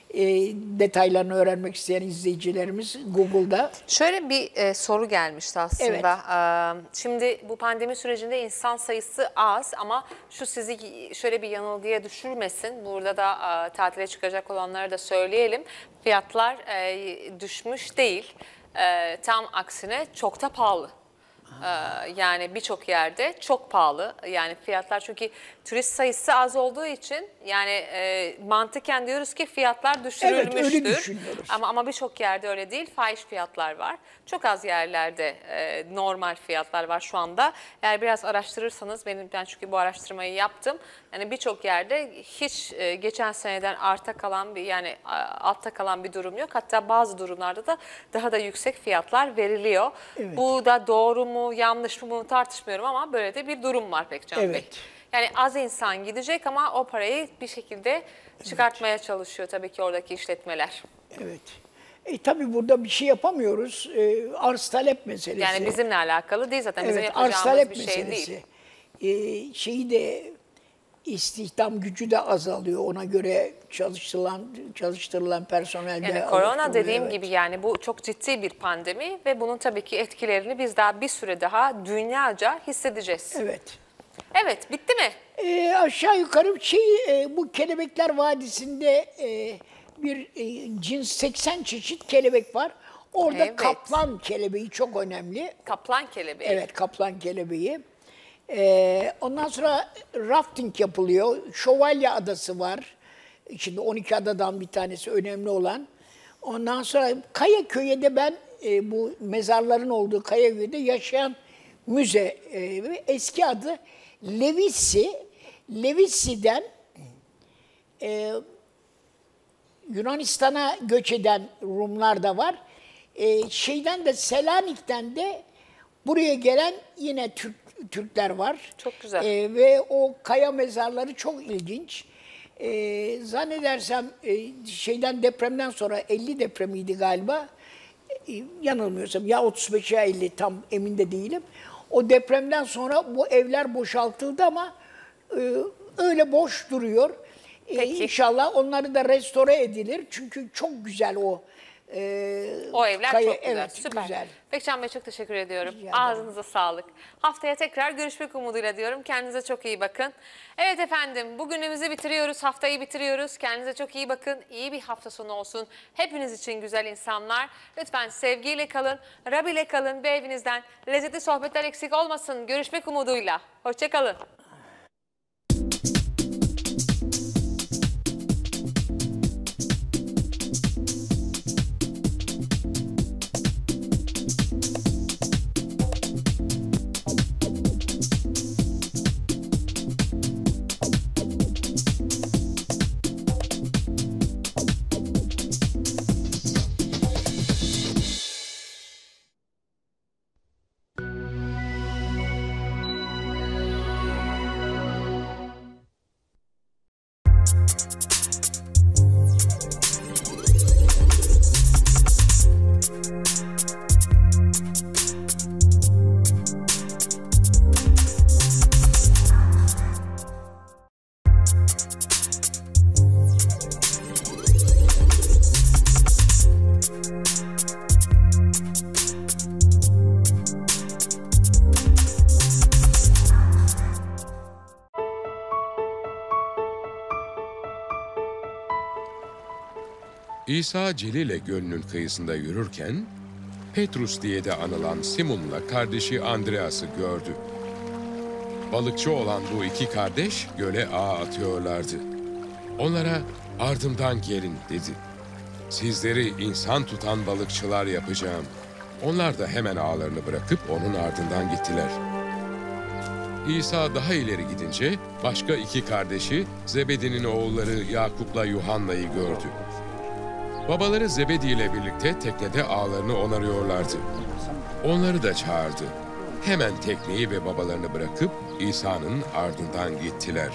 Detaylarını öğrenmek isteyen izleyicilerimiz Google'da. Şöyle bir soru gelmişti aslında. Evet. Şimdi bu pandemi sürecinde insan sayısı az ama şu sizi şöyle bir yanılgıya düşürmesin. Burada da tatile çıkacak olanlara da söyleyelim. Fiyatlar düşmüş değil. Tam aksine çok da pahalı. Yani birçok yerde çok pahalı. Yani fiyatlar, çünkü turist sayısı az olduğu için yani mantıken diyoruz ki fiyatlar düşürülmüştür. Evet, öyle düşünüyoruz. Ama birçok yerde öyle değil. Fahiş fiyatlar var. Çok az yerlerde normal fiyatlar var şu anda. Eğer biraz araştırırsanız, ben çünkü bu araştırmayı yaptım. Yani birçok yerde hiç geçen seneden altta kalan bir durum yok. Hatta bazı durumlarda da daha da yüksek fiyatlar veriliyor. Evet. Bu da doğru mu, yanlış mı, bunu tartışmıyorum ama böyle de bir durum var Pekcan Bey. Yani az insan gidecek ama o parayı bir şekilde çıkartmaya çalışıyor tabii ki oradaki işletmeler. Evet. Tabii burada bir şey yapamıyoruz. Arz talep meselesi. Yani bizimle alakalı değil zaten. Bizim arz yapacağımız talep bir şey meselesi. değil. Şeyi de, istihdam gücü de azalıyor. Ona göre çalıştırılan personel de yani korona dediğim gibi yani bu çok ciddi bir pandemi ve bunun tabii ki etkilerini biz daha bir süre daha dünyaca hissedeceğiz. Evet. Evet, bitti mi? Aşağı yukarı bu Kelebekler Vadisi'nde bir cins 80 çeşit kelebek var. Orada kaplan kelebeği çok önemli. Kaplan kelebeği. Evet, kaplan kelebeği. Ondan sonra rafting yapılıyor. Şövalye Adası var. Şimdi 12 adadan bir tanesi önemli olan. Ondan sonra Kayaköy'e de ben bu mezarların olduğu Kayaköy'de yaşayan müze, eski adı Levisi. Levisi'den Yunanistan'a göç eden Rumlar da var. Şeyden de Selanik'ten de buraya gelen yine Türkler var. Çok güzel. Ve o kaya mezarları çok ilginç. Zannedersem depremden sonra 50 depremiydi galiba. Yanılmıyorsam ya 35 ya 50, tam emin de değilim. O depremden sonra bu evler boşaltıldı ama öyle boş duruyor. İnşallah onları da restore edilir. Çünkü çok güzel o evler çok güzel. Evet, süper. Güzel. Pekcan Bey çok teşekkür ediyorum. Ağzınıza sağlık. Haftaya tekrar görüşmek umuduyla diyorum. Kendinize çok iyi bakın. Evet efendim, bugünümüzü bitiriyoruz. Haftayı bitiriyoruz. Kendinize çok iyi bakın. İyi bir hafta sonu olsun. Hepiniz için güzel insanlar. Lütfen sevgiyle kalın, Rab ile kalın ve evinizden lezzetli sohbetler eksik olmasın. Görüşmek umuduyla. Hoşça kalın. İsa Celile Gölü'nün kıyısında yürürken, Petrus diye de anılan Simon'la kardeşi Andreas'ı gördü. Balıkçı olan bu iki kardeş göle ağ atıyorlardı. Onlara ardımdan gelin dedi. Sizleri insan tutan balıkçılar yapacağım. Onlar da hemen ağlarını bırakıp onun ardından gittiler. İsa daha ileri gidince başka iki kardeşi Zebedi'nin oğulları Yakup'la Yuhanna'yı gördü. Babaları Zebedi ile birlikte teknede ağlarını onarıyorlardı. Onları da çağırdı. Hemen tekneyi ve babalarını bırakıp İsa'nın ardından gittiler.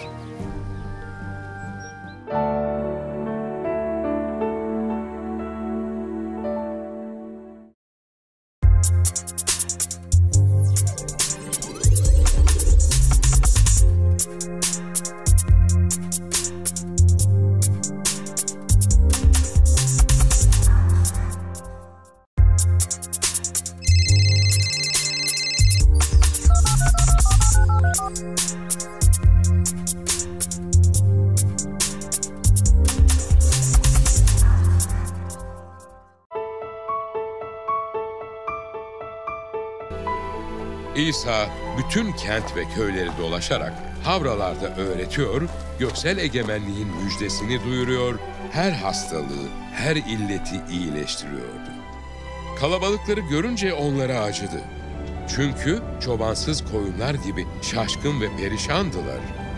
İsa bütün kent ve köyleri dolaşarak havralarda öğretiyor, göksel egemenliğin müjdesini duyuruyor, her hastalığı, her illeti iyileştiriyordu. Kalabalıkları görünce onlara acıdı. Çünkü çobansız koyunlar gibi şaşkın ve perişandılar.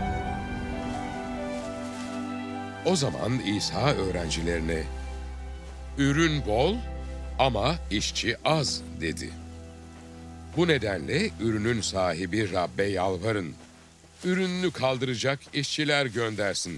O zaman İsa öğrencilerine, "Ürün bol ama işçi az," dedi. Bu nedenle ürünün sahibi Rab'be yalvarın. Ürününü kaldıracak işçiler göndersin.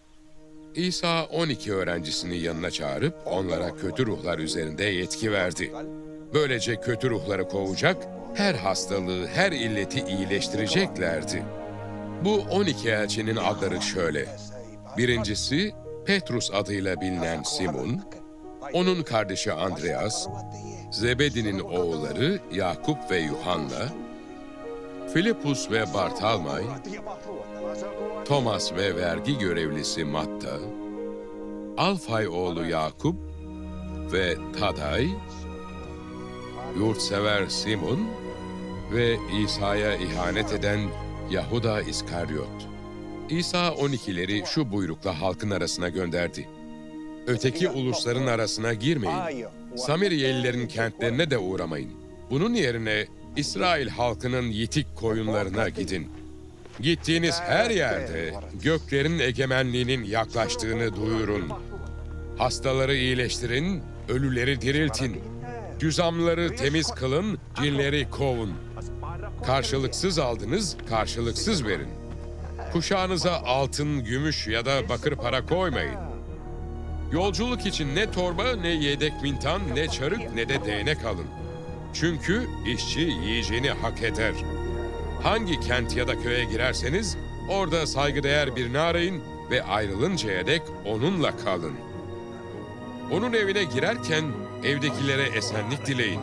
İsa 12 öğrencisini yanına çağırıp onlara kötü ruhlar üzerinde yetki verdi. Böylece kötü ruhları kovacak, her hastalığı, her illeti iyileştireceklerdi. Bu 12 elçinin adları şöyle. Birincisi Petrus adıyla bilinen Simon, onun kardeşi Andreas, Zebedi'nin oğulları Yakup ve Yuhanna, Filipus ve Bartalmay, Thomas ve vergi görevlisi Matta, Alfay oğlu Yakup ve Taday, yurtsever Simon ve İsa'ya ihanet eden Yahuda İskaryot. İsa 12'leri şu buyrukla halkın arasına gönderdi. Öteki ulusların arasına girmeyin. Samiriyelilerin kentlerine de uğramayın. Bunun yerine İsrail halkının yitik koyunlarına gidin. Gittiğiniz her yerde göklerin egemenliğinin yaklaştığını duyurun. Hastaları iyileştirin, ölüleri diriltin. Cüzamları temiz kılın, cinleri kovun. Karşılıksız aldınız, karşılıksız verin. Kuşağınıza altın, gümüş ya da bakır para koymayın. Yolculuk için ne torba, ne yedek mintan, ne çarık, ne de değnek alın. Çünkü işçi yiyeceğini hak eder. Hangi kent ya da köye girerseniz, orada saygıdeğer birini arayın ve ayrılıncaya dek onunla kalın. Onun evine girerken evdekilere esenlik dileyin.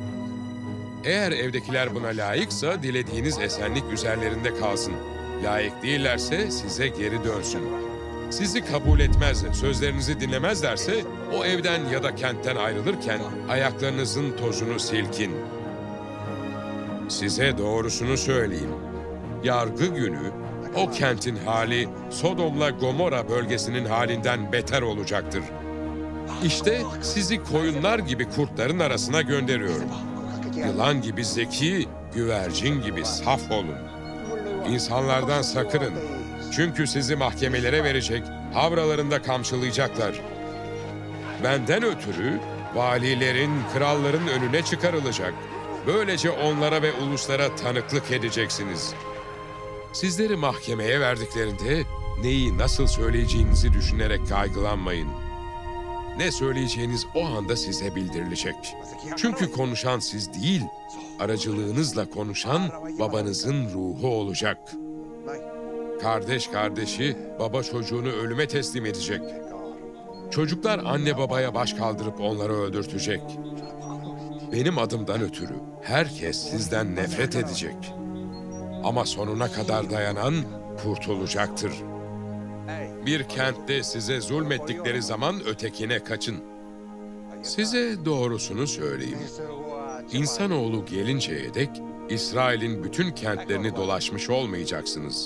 Eğer evdekiler buna layıksa dilediğiniz esenlik üzerlerinde kalsın. Layık değillerse size geri dönsün. Sizi kabul etmez, sözlerinizi dinlemezlerse o evden ya da kentten ayrılırken ayaklarınızın tozunu silkin. Size doğrusunu söyleyeyim. Yargı günü o kentin hali Sodom'la Gomorra bölgesinin halinden beter olacaktır. İşte sizi koyunlar gibi kurtların arasına gönderiyorum. Yılan gibi zeki, güvercin gibi saf olun. İnsanlardan sakının. Çünkü sizi mahkemelere verecek, havralarında kamçılayacaklar. Benden ötürü valilerin, kralların önüne çıkarılacak. Böylece onlara ve uluslara tanıklık edeceksiniz. Sizleri mahkemeye verdiklerinde neyi nasıl söyleyeceğinizi düşünerek kaygılanmayın. Ne söyleyeceğiniz o anda size bildirilecek. Çünkü konuşan siz değil, aracılığınızla konuşan babanızın ruhu olacak. Kardeş kardeşi, baba çocuğunu ölüme teslim edecek. Çocuklar anne babaya baş kaldırıp onları öldürtecek. Benim adımdan ötürü herkes sizden nefret edecek. Ama sonuna kadar dayanan kurtulacaktır. Bir kentte size zulmettikleri zaman ötekine kaçın. Size doğrusunu söyleyeyim. İnsanoğlu gelinceye dek İsrail'in bütün kentlerini dolaşmış olmayacaksınız.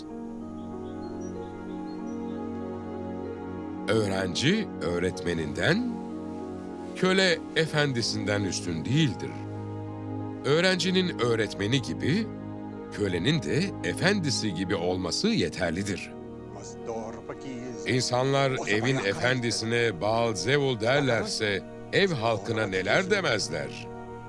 Öğrenci öğretmeninden, köle efendisinden üstün değildir. Öğrencinin öğretmeni gibi, kölenin de efendisi gibi olması yeterlidir. İnsanlar evin efendisine Baal-Zevul derlerse, ev halkına neler demezler?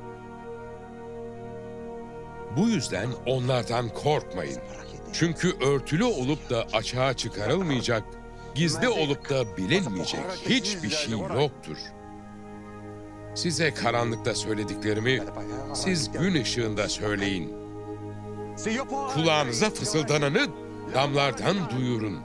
Bu yüzden onlardan korkmayın. Çünkü örtülü olup da açığa çıkarılmayacak, gizli olup da bilinmeyecek hiçbir şey yoktur. Size karanlıkta söylediklerimi siz gün ışığında söyleyin. Kulağınıza fısıldananı damlardan duyurun.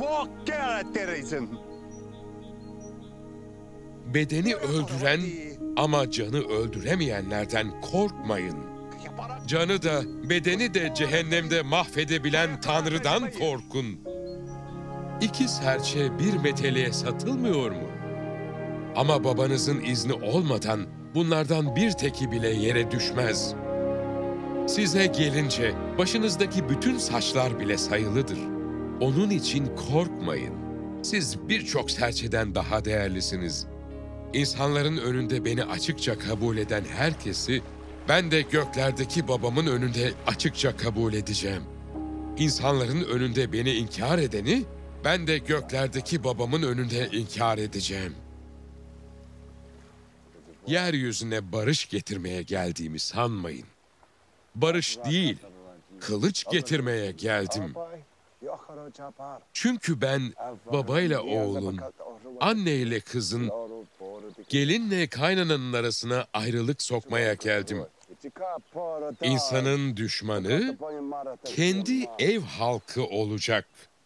Bedeni öldüren ama canı öldüremeyenlerden korkmayın. Canı da bedeni de cehennemde mahvedebilen Tanrı'dan korkun. 2 serçe bir meteliğe satılmıyor mu? Ama babanızın izni olmadan bunlardan bir teki bile yere düşmez. Size gelince başınızdaki bütün saçlar bile sayılıdır. Onun için korkmayın. Siz birçok serçeden daha değerlisiniz. İnsanların önünde beni açıkça kabul eden herkesi ben de göklerdeki babamın önünde açıkça kabul edeceğim. İnsanların önünde beni inkar edeni ben de göklerdeki babamın önünde inkar edeceğim. Yeryüzüne barış getirmeye geldiğimi sanmayın. Barış değil, kılıç getirmeye geldim. Çünkü ben babayla oğlun, anneyle kızın, gelinle kaynananın arasına ayrılık sokmaya geldim. İnsanın düşmanı kendi ev halkı olacak.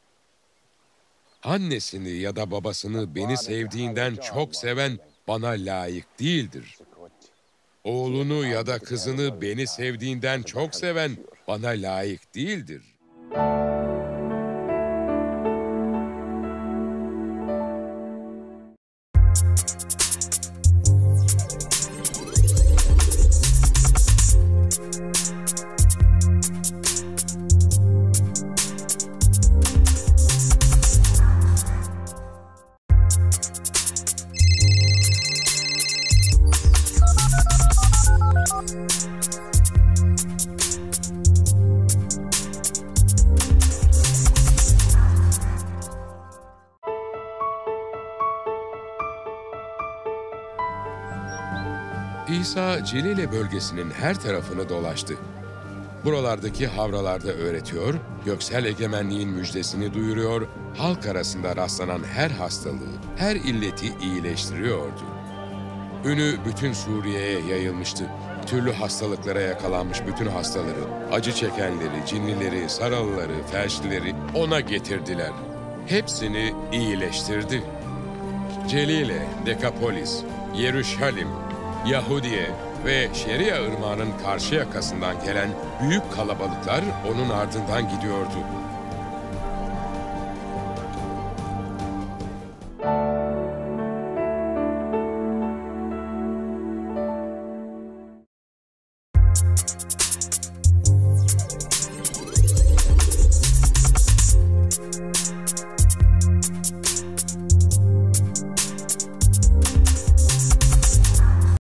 Annesini ya da babasını beni sevdiğinden çok seven bana layık değildir. Oğlunu ya da kızını beni sevdiğinden çok seven bana layık değildir. İsa Celile bölgesinin her tarafını dolaştı. Buralardaki havralarda öğretiyor, göksel egemenliğin müjdesini duyuruyor, halk arasında rastlanan her hastalığı, her illeti iyileştiriyordu. Ünü bütün Suriye'ye yayılmıştı. Türlü hastalıklara yakalanmış bütün hastaları, acı çekenleri, cinlileri, saralıları, felçlileri ona getirdiler. Hepsini iyileştirdi. Celile, Dekapolis, Yeruşalim, Yahudiye ve Şeria Irmağı'nın karşı yakasından gelen büyük kalabalıklar onun ardından gidiyordu.